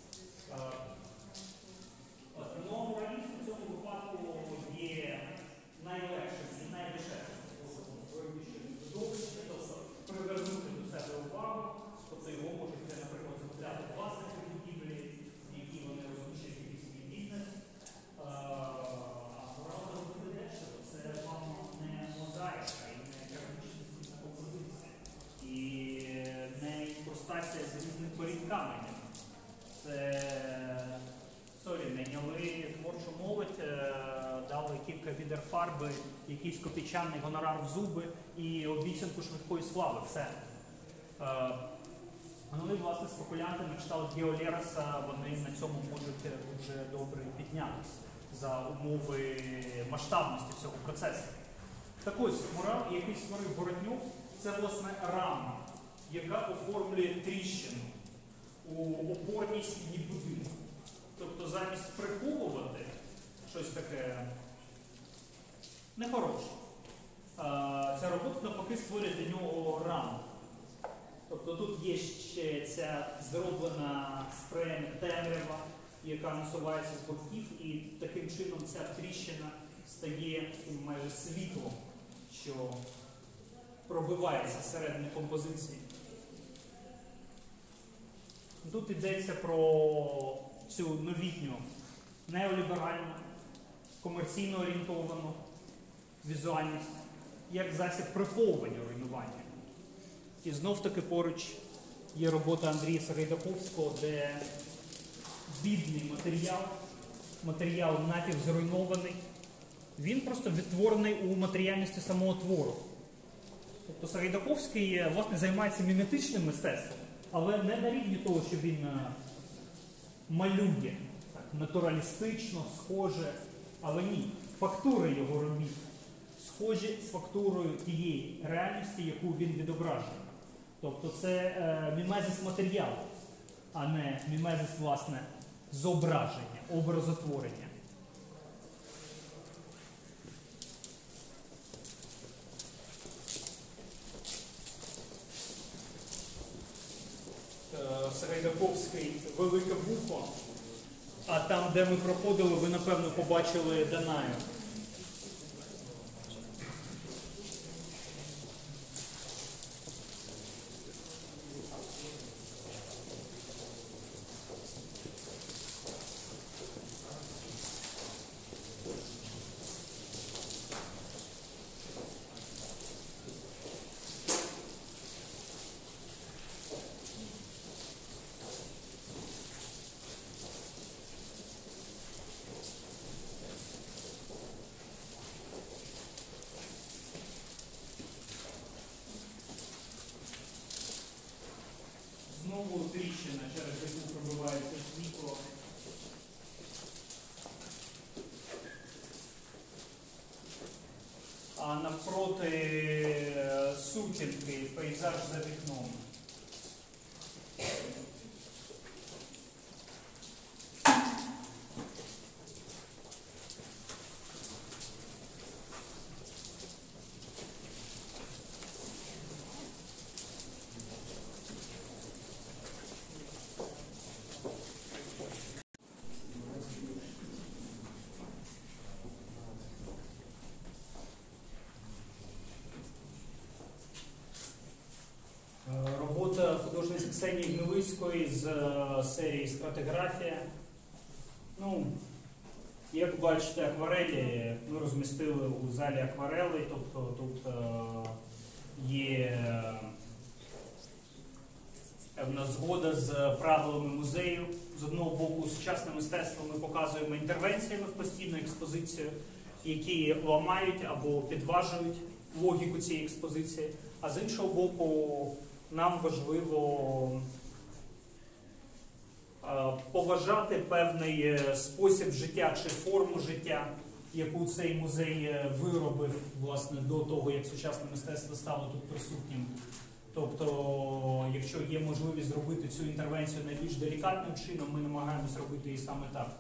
Неоморалізм в цьому випадку є найлегшим і найдешевшим способом створити щось видовищне, тобто привернути до себе увагу, тобто його можуть, наприклад, замовляти власники будівлі, які вони розміщують якийсь свій бізнес. А морал робити дешево, це вам не мозаїка і не керамічна композиція, і не інкрустація з різних порід каменів. Це найняли творчу молодь, дали кілька відер фарби, якийсь копійчаний гонорар в зуби і обіцянку швидкої слави. Все. Вони, власне, спекулянти на кшталт Гео Лераса, вони на цьому можуть дуже добре піднятися за умови масштабності цього процесу. Так ось, мурал, який створив Воротнюк, це, власне, рама, яка оформлює тріщину у опорній стіні будинку. Тобто замість приховувати щось таке нехороше, ця робота навпаки створює для нього раму. Тобто тут є ще ця зроблена спреєм темрява, яка насувається з боків, і таким чином ця тріщина стає майже світлом, що пробивається всередині композиції. Тут йдеться про цю новітню, неоліберальну, комерційно орієнтовану візуальність, як засіб приховування руйнування. І знов-таки поруч є робота Андрія Сагайдаковського, де бідний матеріал напівзруйнований, він просто відтворений у матеріальності самого твору. Тобто Сагайдаковський, власне, займається міметичним мистецтвом, але не на рівні того, що він малює так, натуралістично, схоже, але ні. Фактури його робіт схожі з фактурою тієї реальності, яку він відображує. Тобто це мімезис матеріалу, а не мімезис, власне, зображення, образотворення. Сагайдаковський «Велике вухо», а там, де ми проходили, ви, напевно, побачили Данаю. Знову тріщина, через яку пробивається світло. А навпроти сутінки, пейзаж за вікном. Робота художниці Ксенії Гнилицької з серії «Стратиграфія». Ну, Як бачите, акварелі ми розмістили у залі акварелей, тобто тут є певна згода з правилами музею. З одного боку, сучасне мистецтво ми показуємо інтервенціями в постійну експозицію, які ламають або підважують логіку цієї експозиції, а з іншого боку, нам важливо поважати певний спосіб життя чи форму життя, яку цей музей виробив, власне, до того, як сучасне мистецтво стало тут присутнім. Тобто, якщо є можливість зробити цю інтервенцію найбільш делікатним чином, ми намагаємося робити її саме так.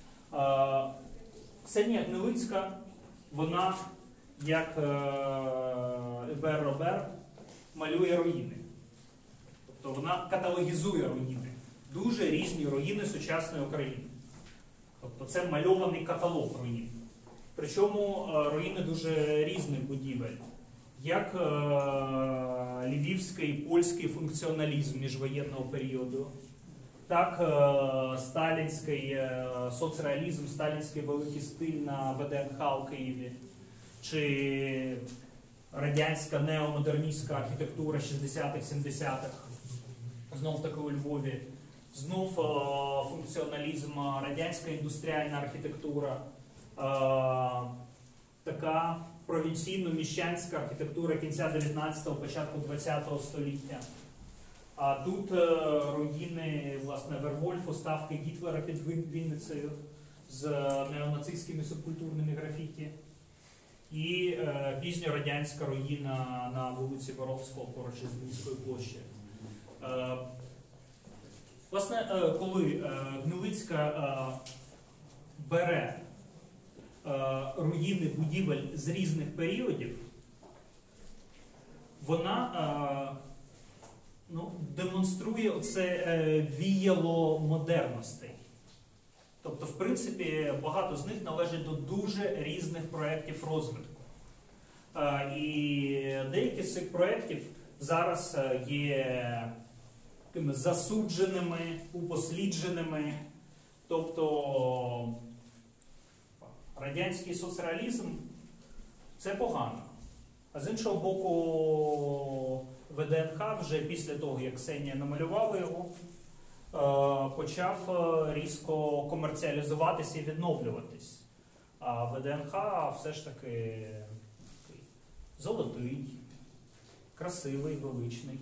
Ксенія Гнилицька, вона, як Ебер Робер, малює руїни. Тобто вона каталогізує руїни. Дуже різні руїни сучасної України. Тобто це мальований каталог руїн. Причому руїни дуже різних будівель. Як львівський, польський функціоналізм міжвоєнного періоду, так сталінський соцреалізм, сталінський великий стиль на ВДНХ у Києві, чи радянська неомодерністська архітектура 60-х, 70-х, знов таки у Львові, знов функціоналізм, радянська індустріальна архітектура, така провінційно-міщанська архітектура кінця 19-го, початку 20-го століття. А тут руїни, власне, Вервольфу, ставки Гітлера під Вінницею з неонацистськими субкультурними графіті. І пізньорадянська руїна на вулиці Воровського поруч із Мінською площею. Власне, коли Гнилицька бере руїни будівель з різних періодів, вона демонструє оце віяло модерностей. Тобто, в принципі, багато з них належать до дуже різних проєктів розвитку. І деякі з цих проєктів зараз є такими засудженими, упослідженими. Тобто, радянський соцреалізм – це погано. А з іншого боку, ВДНХ вже після того, як Ксенія намалювала його, почав різко комерціалізуватися і відновлюватись. А ВДНХ все ж таки золотий, красивий, величний.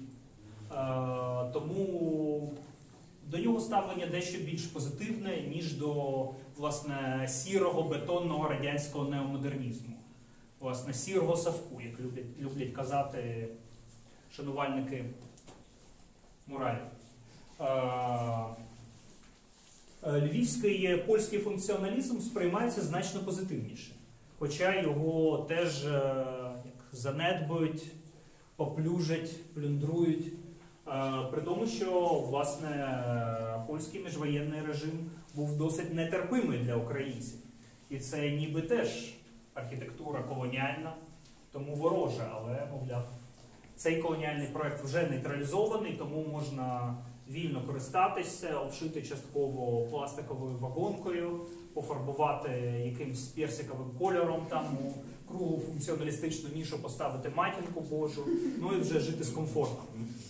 Тому до нього ставлення дещо більш позитивне, ніж до, власне, сірого, бетонного радянського неомодернізму. Власне, сірого совку, як люблять казати шанувальники муралів. Львівський польський функціоналізм сприймається значно позитивніше. Хоча його теж занедбують, поплюжать, плюндрують. При тому, що, власне, польський міжвоєнний режим був досить нетерпимий для українців. І це ніби теж архітектура колоніальна, тому ворожа, але, мовляв, цей колоніальний проєкт вже нейтралізований, тому можна вільно користатися, обшити частково пластиковою вагонкою, пофарбувати якимсь персиковим кольором, там у круглу функціоналістичну нішу поставити матінку Божу, ну і вже жити з комфортом.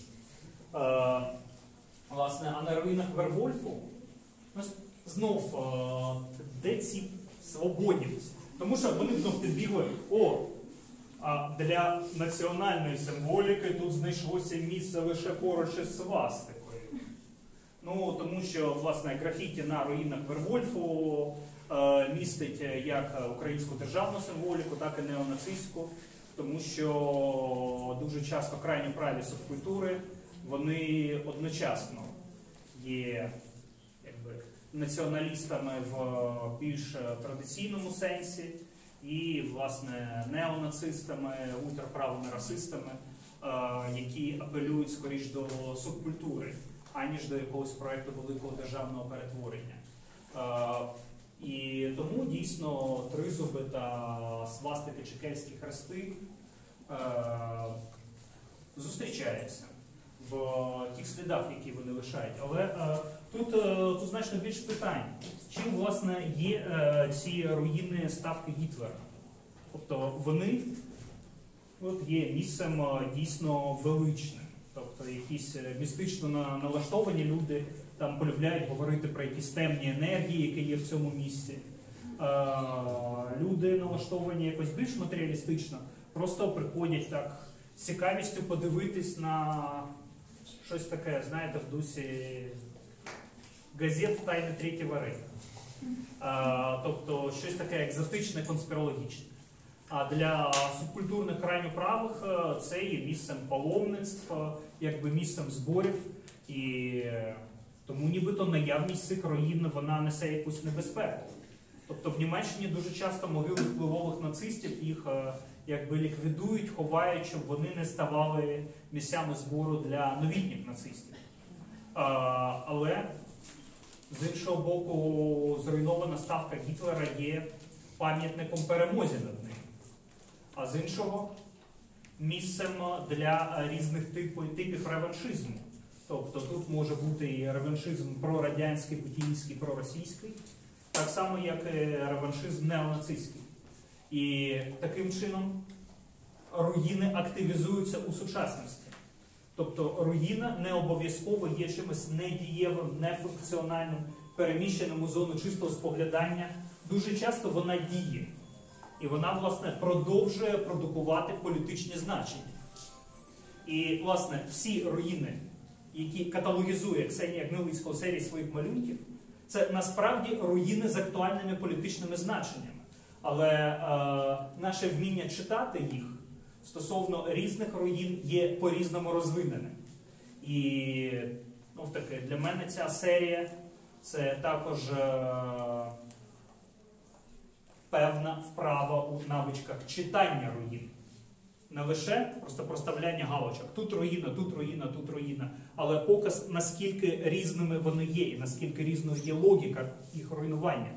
Власне, а на руїнах Вервольфу знов де ці свободівці? Тому що вони знов підбігли, а для національної символіки тут знайшлося місце лише поруч із свастикою. Ну, тому що, власне, графіті на руїнах Вервольфу містить як українську державну символіку, так і неонацистську, тому що дуже часто крайньо праві субкультури, вони одночасно є націоналістами в більш традиційному сенсі і, власне, неонацистами, ультраправими расистами, які апелюють скоріш до субкультури, аніж до якогось проєкту великого державного перетворення. І тому, дійсно, тризуби та свастики чи кельтські хрести зустрічаються в тих слідах, які вони лишають. Але тут значно більше питань. чим, власне, є ці руїни ставки Гітлера. Тобто вони є місцем дійсно величним. Тобто якісь містично налаштовані люди там полюбляють говорити про якісь темні енергії, які є в цьому місці. Люди налаштовані якось більш матеріалістично, просто приходять так з цікавістю подивитись на щось таке, знаєте, в дусі газет «Тайни Третього Рейха». Тобто щось таке екзотичне, конспірологічне. А для субкультурних крайньо правих це є місцем паломництв, якби місцем зборів. І тому нібито наявність цих руїн, вона несе якусь небезпеку. Тобто в Німеччині дуже часто могили впливових нацистів їх якби ліквідують, ховають, щоб вони не ставали місцями збору для новітніх нацистів. Але з іншого боку, зруйнована ставка Гітлера є пам'ятником перемозі над ним. А з іншого місцем для різних типів реваншизму. Тобто тут може бути і реваншизм прорадянський, путінський, проросійський, так само, як і реваншизм неонацистський. І таким чином руїни активізуються у сучасності. Тобто руїна не обов'язково є чимось недієвим, нефункціональним, переміщеним у зону чистого споглядання. Дуже часто вона діє. І вона, власне, продовжує продукувати політичні значення. І, власне, всі руїни, які каталогізує Ксенія Гнилицька у серії своїх малюнків, це насправді руїни з актуальними політичними значеннями. Але наше вміння читати їх стосовно різних руїн є по-різному розвиненим. І таки, для мене ця серія це також певна вправа у навичках читання руїн. Не лише просто проставляння галочок. Тут руїна, тут руїна, тут руїна. Але показ, наскільки різними вони є і наскільки різною є логіка їх руйнування.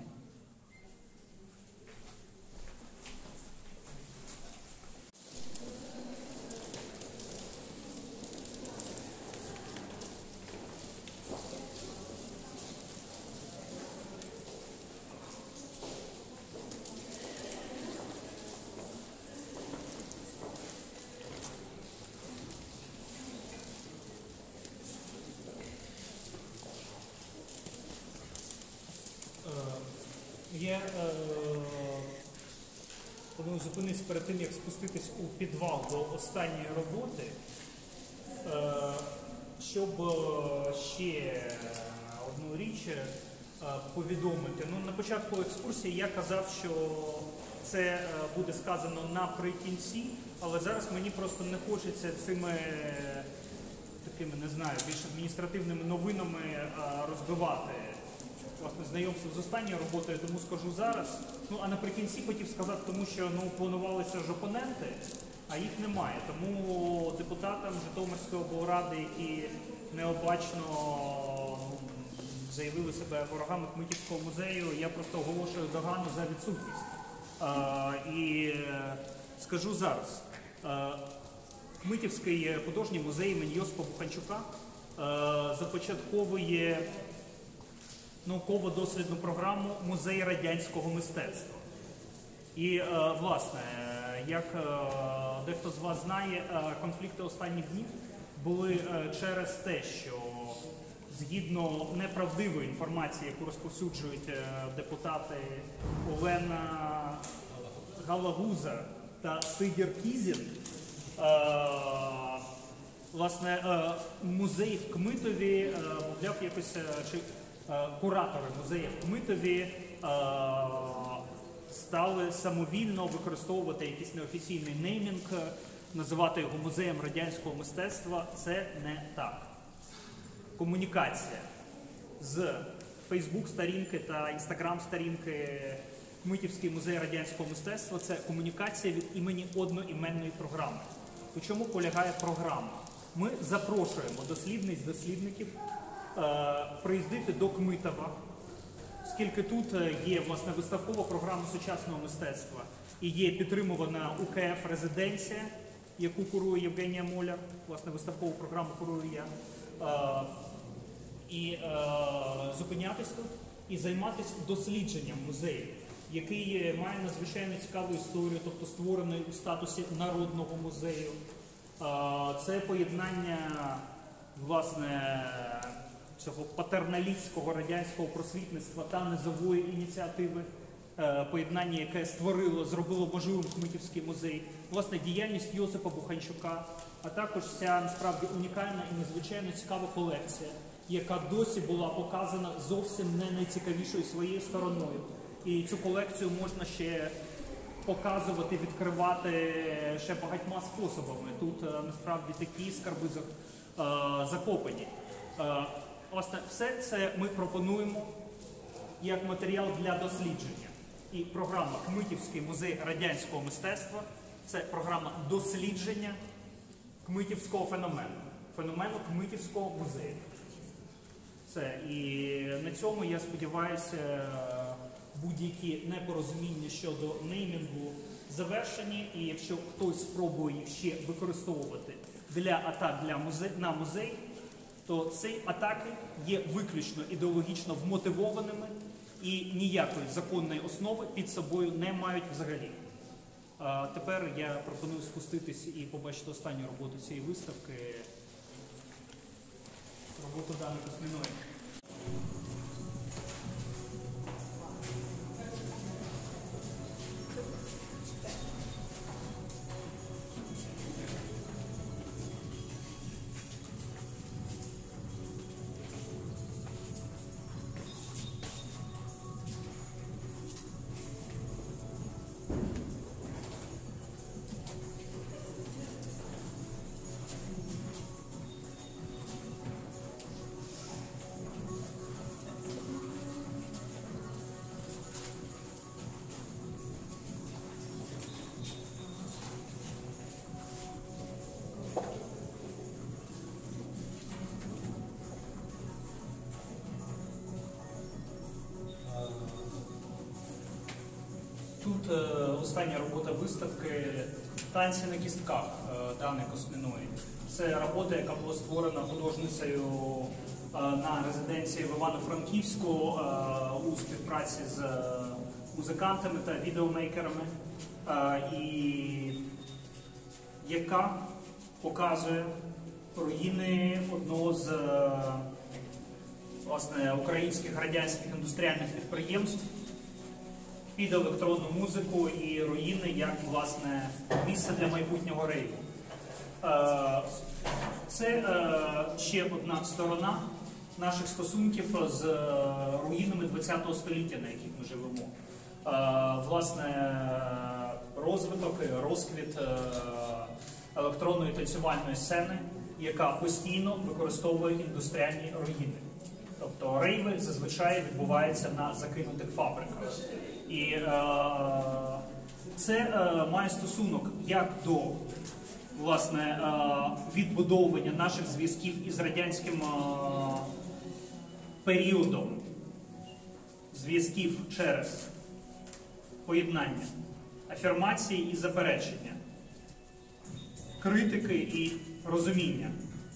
Я думаю, зупинитися перед тим, як спуститись у підвал до останньої роботи, щоб ще одну річ повідомити. На початку екскурсії я казав, що це буде сказано наприкінці, але зараз мені просто не хочеться цими такими, не знаю, більш адміністративними новинами розбивати власне знайомство з останньою роботою, тому скажу зараз. А наприкінці хотів сказати, тому що планувалися ж опоненти, а їх немає. Тому депутатам Житомирської облради, які необачно заявили себе ворогами Кмитівського музею, я просто оголошую догану за відсутність. І скажу зараз. Кмитівський художній музей імені Йосипа Буханчука започатковує науково-дослідну програму «Музей радянського мистецтва». І, власне, як дехто з вас знає, конфлікти останніх днів були через те, що згідно неправдивої інформації, яку розповсюджують депутати Олена Галагуза та Сидір Кізін, власне, музей в Кмитові, мовляв, якось, чи куратори музею в Кмитові стали самовільно використовувати якийсь неофіційний неймінг, називати його музеєм радянського мистецтва. Це не так. Комунікація з Фейсбук-сторінки та Інстаграм-сторінки Кмитівський музей радянського мистецтва – це комунікація від імені одноіменної програми. У чому полягає програма? Ми запрошуємо дослідниць-дослідників приїздити до Кмитова, оскільки тут є, власне, виставкова програма сучасного мистецтва і є підтримувана УКФ резиденція, яку курує Євгенія Моляр, власне, виставкову програму курую я, і зупинятись тут, і займатися дослідженням музею, який має надзвичайно цікаву історію, тобто створений у статусі народного музею. Це поєднання, власне, цього патерналістського радянського просвітництва та низової ініціативи, поєднання, яке зробило можливим Кмитівський музей, власне, діяльність Йосипа Буханчука, а також ця, насправді, унікальна і надзвичайно цікава колекція, яка досі була показана зовсім не найцікавішою своєю стороною. І цю колекцію можна ще показувати, відкривати ще багатьма способами. Тут, насправді, такі скарби закопані. Власне, все це ми пропонуємо як матеріал для дослідження. І програма «Кмитівський музей радянського мистецтва» – це програма дослідження кмитівського феномену Кмитівського музею. І на цьому, я сподіваюся, будь-які непорозуміння щодо неймінгу завершені, і якщо хтось спробує їх ще використовувати для атак на музей, то ці атаки є виключно ідеологічно вмотивованими і ніякої законної основи під собою не мають взагалі. Тепер я пропоную спуститись і побачити останню роботу цієї виставки, роботу Дани Косміної. Тут остання робота виставки «Танці на кістках» Дани Косміної. Це робота, яка була створена художницею на резиденції в Івано-Франківську у співпраці з музикантами та відеомейкерами, і яка показує руїни одного з українських радянських індустріальних підприємств під електронну музику і руїни як, власне, місце для майбутнього рейву. Це ще одна сторона наших стосунків з руїнами ХХ століття, на яких ми живемо. Власне, розвиток і розквіт електронної танцювальної сцени, яка постійно використовує індустріальні руїни. Тобто рейви зазвичай відбуваються на закинутих фабриках. І це має стосунок як до, власне, відбудовування наших зв'язків із радянським періодом, зв'язків через поєднання афірмації і заперечення, критики і розуміння.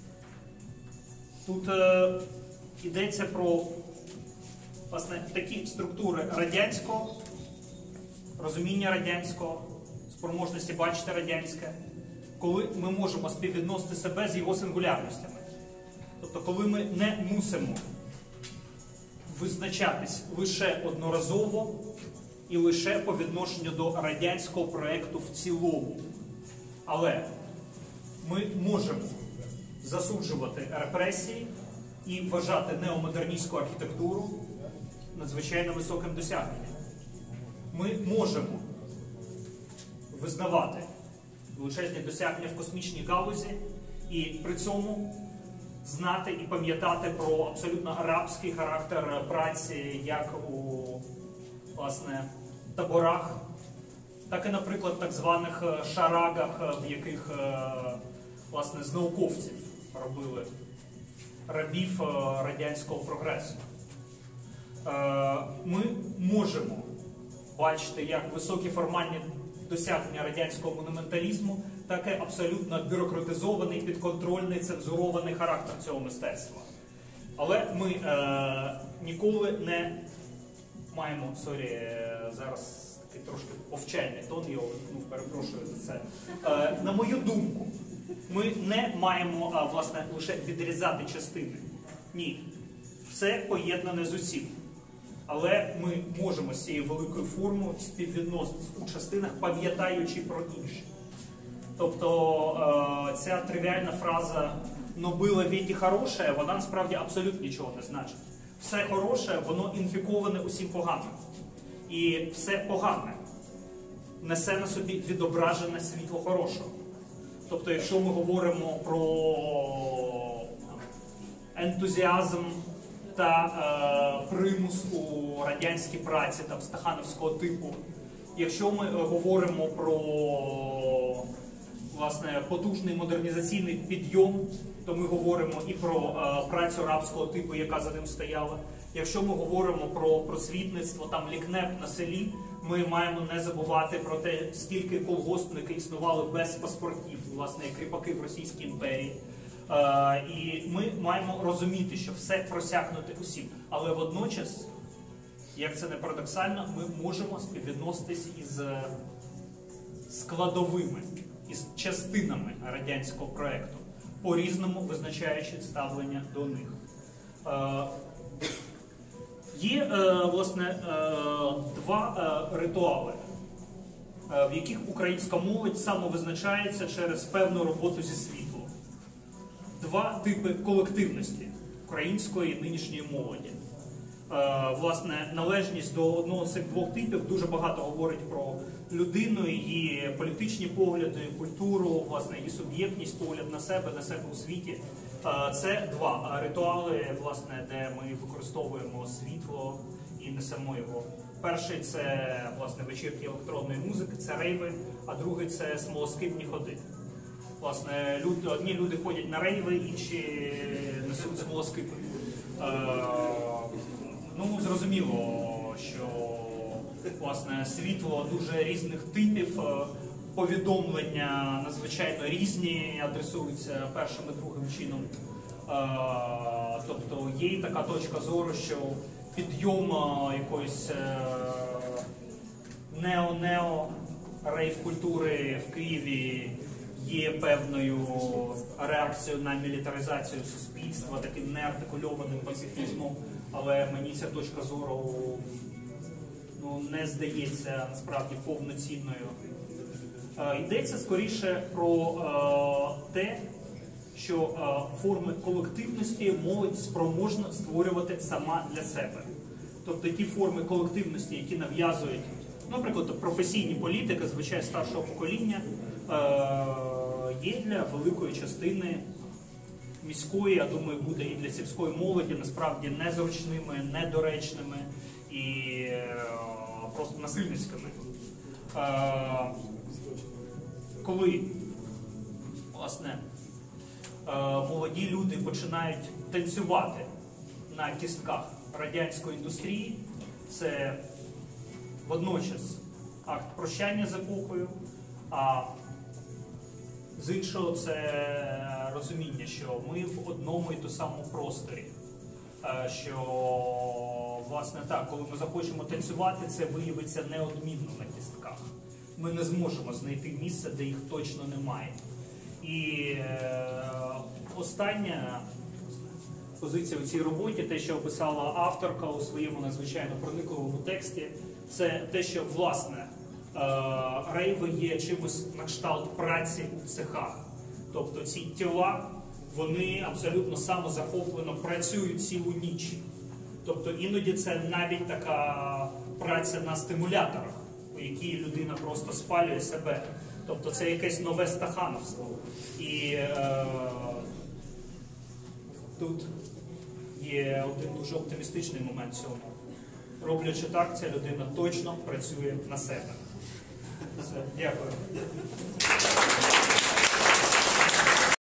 Тут йдеться про, власне, такі структури радянського, розуміння радянського, спроможності бачити радянське, коли ми можемо співвідносити себе з його сингулярностями. Тобто, коли ми не мусимо визначатись лише одноразово і лише по відношенню до радянського проєкту в цілому. Але ми можемо засуджувати репресії і вважати неомодерністську архітектуру надзвичайно високим досягненням. Ми можемо визнавати величезні досягнення в космічній галузі і при цьому знати і пам'ятати про абсолютно рабський характер праці як у, власне, таборах, так і, наприклад, так званих шарагах, в яких, власне, з науковців робили рабів радянського прогресу. Ми можемо бачити як високі формальні досягнення радянського монументалізму, так і абсолютно бюрократизований, підконтрольний, цензурований характер цього мистецтва. Але ми ніколи не маємо, зараз такий трошки повчальний тон, я увімкнув, перепрошую за це. На мою думку, ми не маємо, власне, лише відрізати частини. Ні. Все поєднане з усім. Але ми можемо з цією великою формою співвідносити у частинах, пам'ятаючи про інше. Тобто ця тривіальна фраза «но было ведь и хорошее», вона насправді абсолютно нічого не значить. Все хороше, воно інфіковане усім поганим. І все погане несе на собі відображене світло хорошого. Тобто, якщо ми говоримо про ентузіазм та примус у радянській праці там, стахановського типу, якщо ми говоримо про власне, потужний модернізаційний підйом, то ми говоримо і про працю рабського типу, яка за ним стояла. Якщо ми говоримо про просвітництво, там лікнеп на селі, ми маємо не забувати про те, скільки колгоспники існували без паспортів, власне, як кріпаки в Російській імперії. І ми маємо розуміти, що все просякнуте усім. Але водночас, як це не парадоксально, ми можемо співвідноситись із складовими, із частинами радянського проєкту, по-різному визначаючи ставлення до них. Є, власне, два ритуали, в яких українська молодь самовизначається через певну роботу зі світлом. Два типи колективності української нинішньої молоді. Власне, належність до одного з цих двох типів дуже багато говорить про людину, її політичні погляди, культуру, власне, її суб'єктність, погляд на себе у світі. Це два ритуали, власне, де ми використовуємо світло і несемо його. Перший – це, власне, вечірки електронної музики, це рейви, а другий – це смолоскипні ходи. Власне, одні люди ходять на рейви, інші несуть смолоскипи. Ну, зрозуміло, що, власне, світло дуже різних типів, повідомлення надзвичайно різні, адресуються першим і другим чином. Тобто є і така точка зору, що підйом якоїсь нео-нео рейв-культури в Києві є певною реакцією на мілітаризацію суспільства, таким неартикульованим пацифізмом, але мені ця точка зору не здається насправді повноцінною. Йдеться скоріше про те, що форми колективності молодь спроможна створювати сама для себе. Тобто ті форми колективності, які нав'язують, наприклад, професійні політики, звичайно, старшого покоління, є для великої частини міської, я думаю, буде і для сільської молоді, насправді незручними, недоречними і просто насильницькими. Коли, власне, молоді люди починають танцювати на кістках радянської індустрії, це водночас акт прощання з епохою, а з іншого це розуміння, що ми в одному і тому самому просторі. Що, власне, так, коли ми захочемо танцювати, це виявиться неодмінно на кістках. Ми не зможемо знайти місце, де їх точно немає. І остання позиція у цій роботі, те, що описала авторка у своєму надзвичайно проникливому тексті, це те, що, власне, рейви є чимось на кшталт праці у цехах. Тобто ці тіла, вони абсолютно самозахоплено працюють цілу ніч. Тобто іноді це навіть така праця на стимуляторах, у якій людина просто спалює себе. Тобто це якесь нове стахановство. І тут є один дуже оптимістичний момент цьому. Роблячи так, ця людина точно працює на себе. Все, дякую.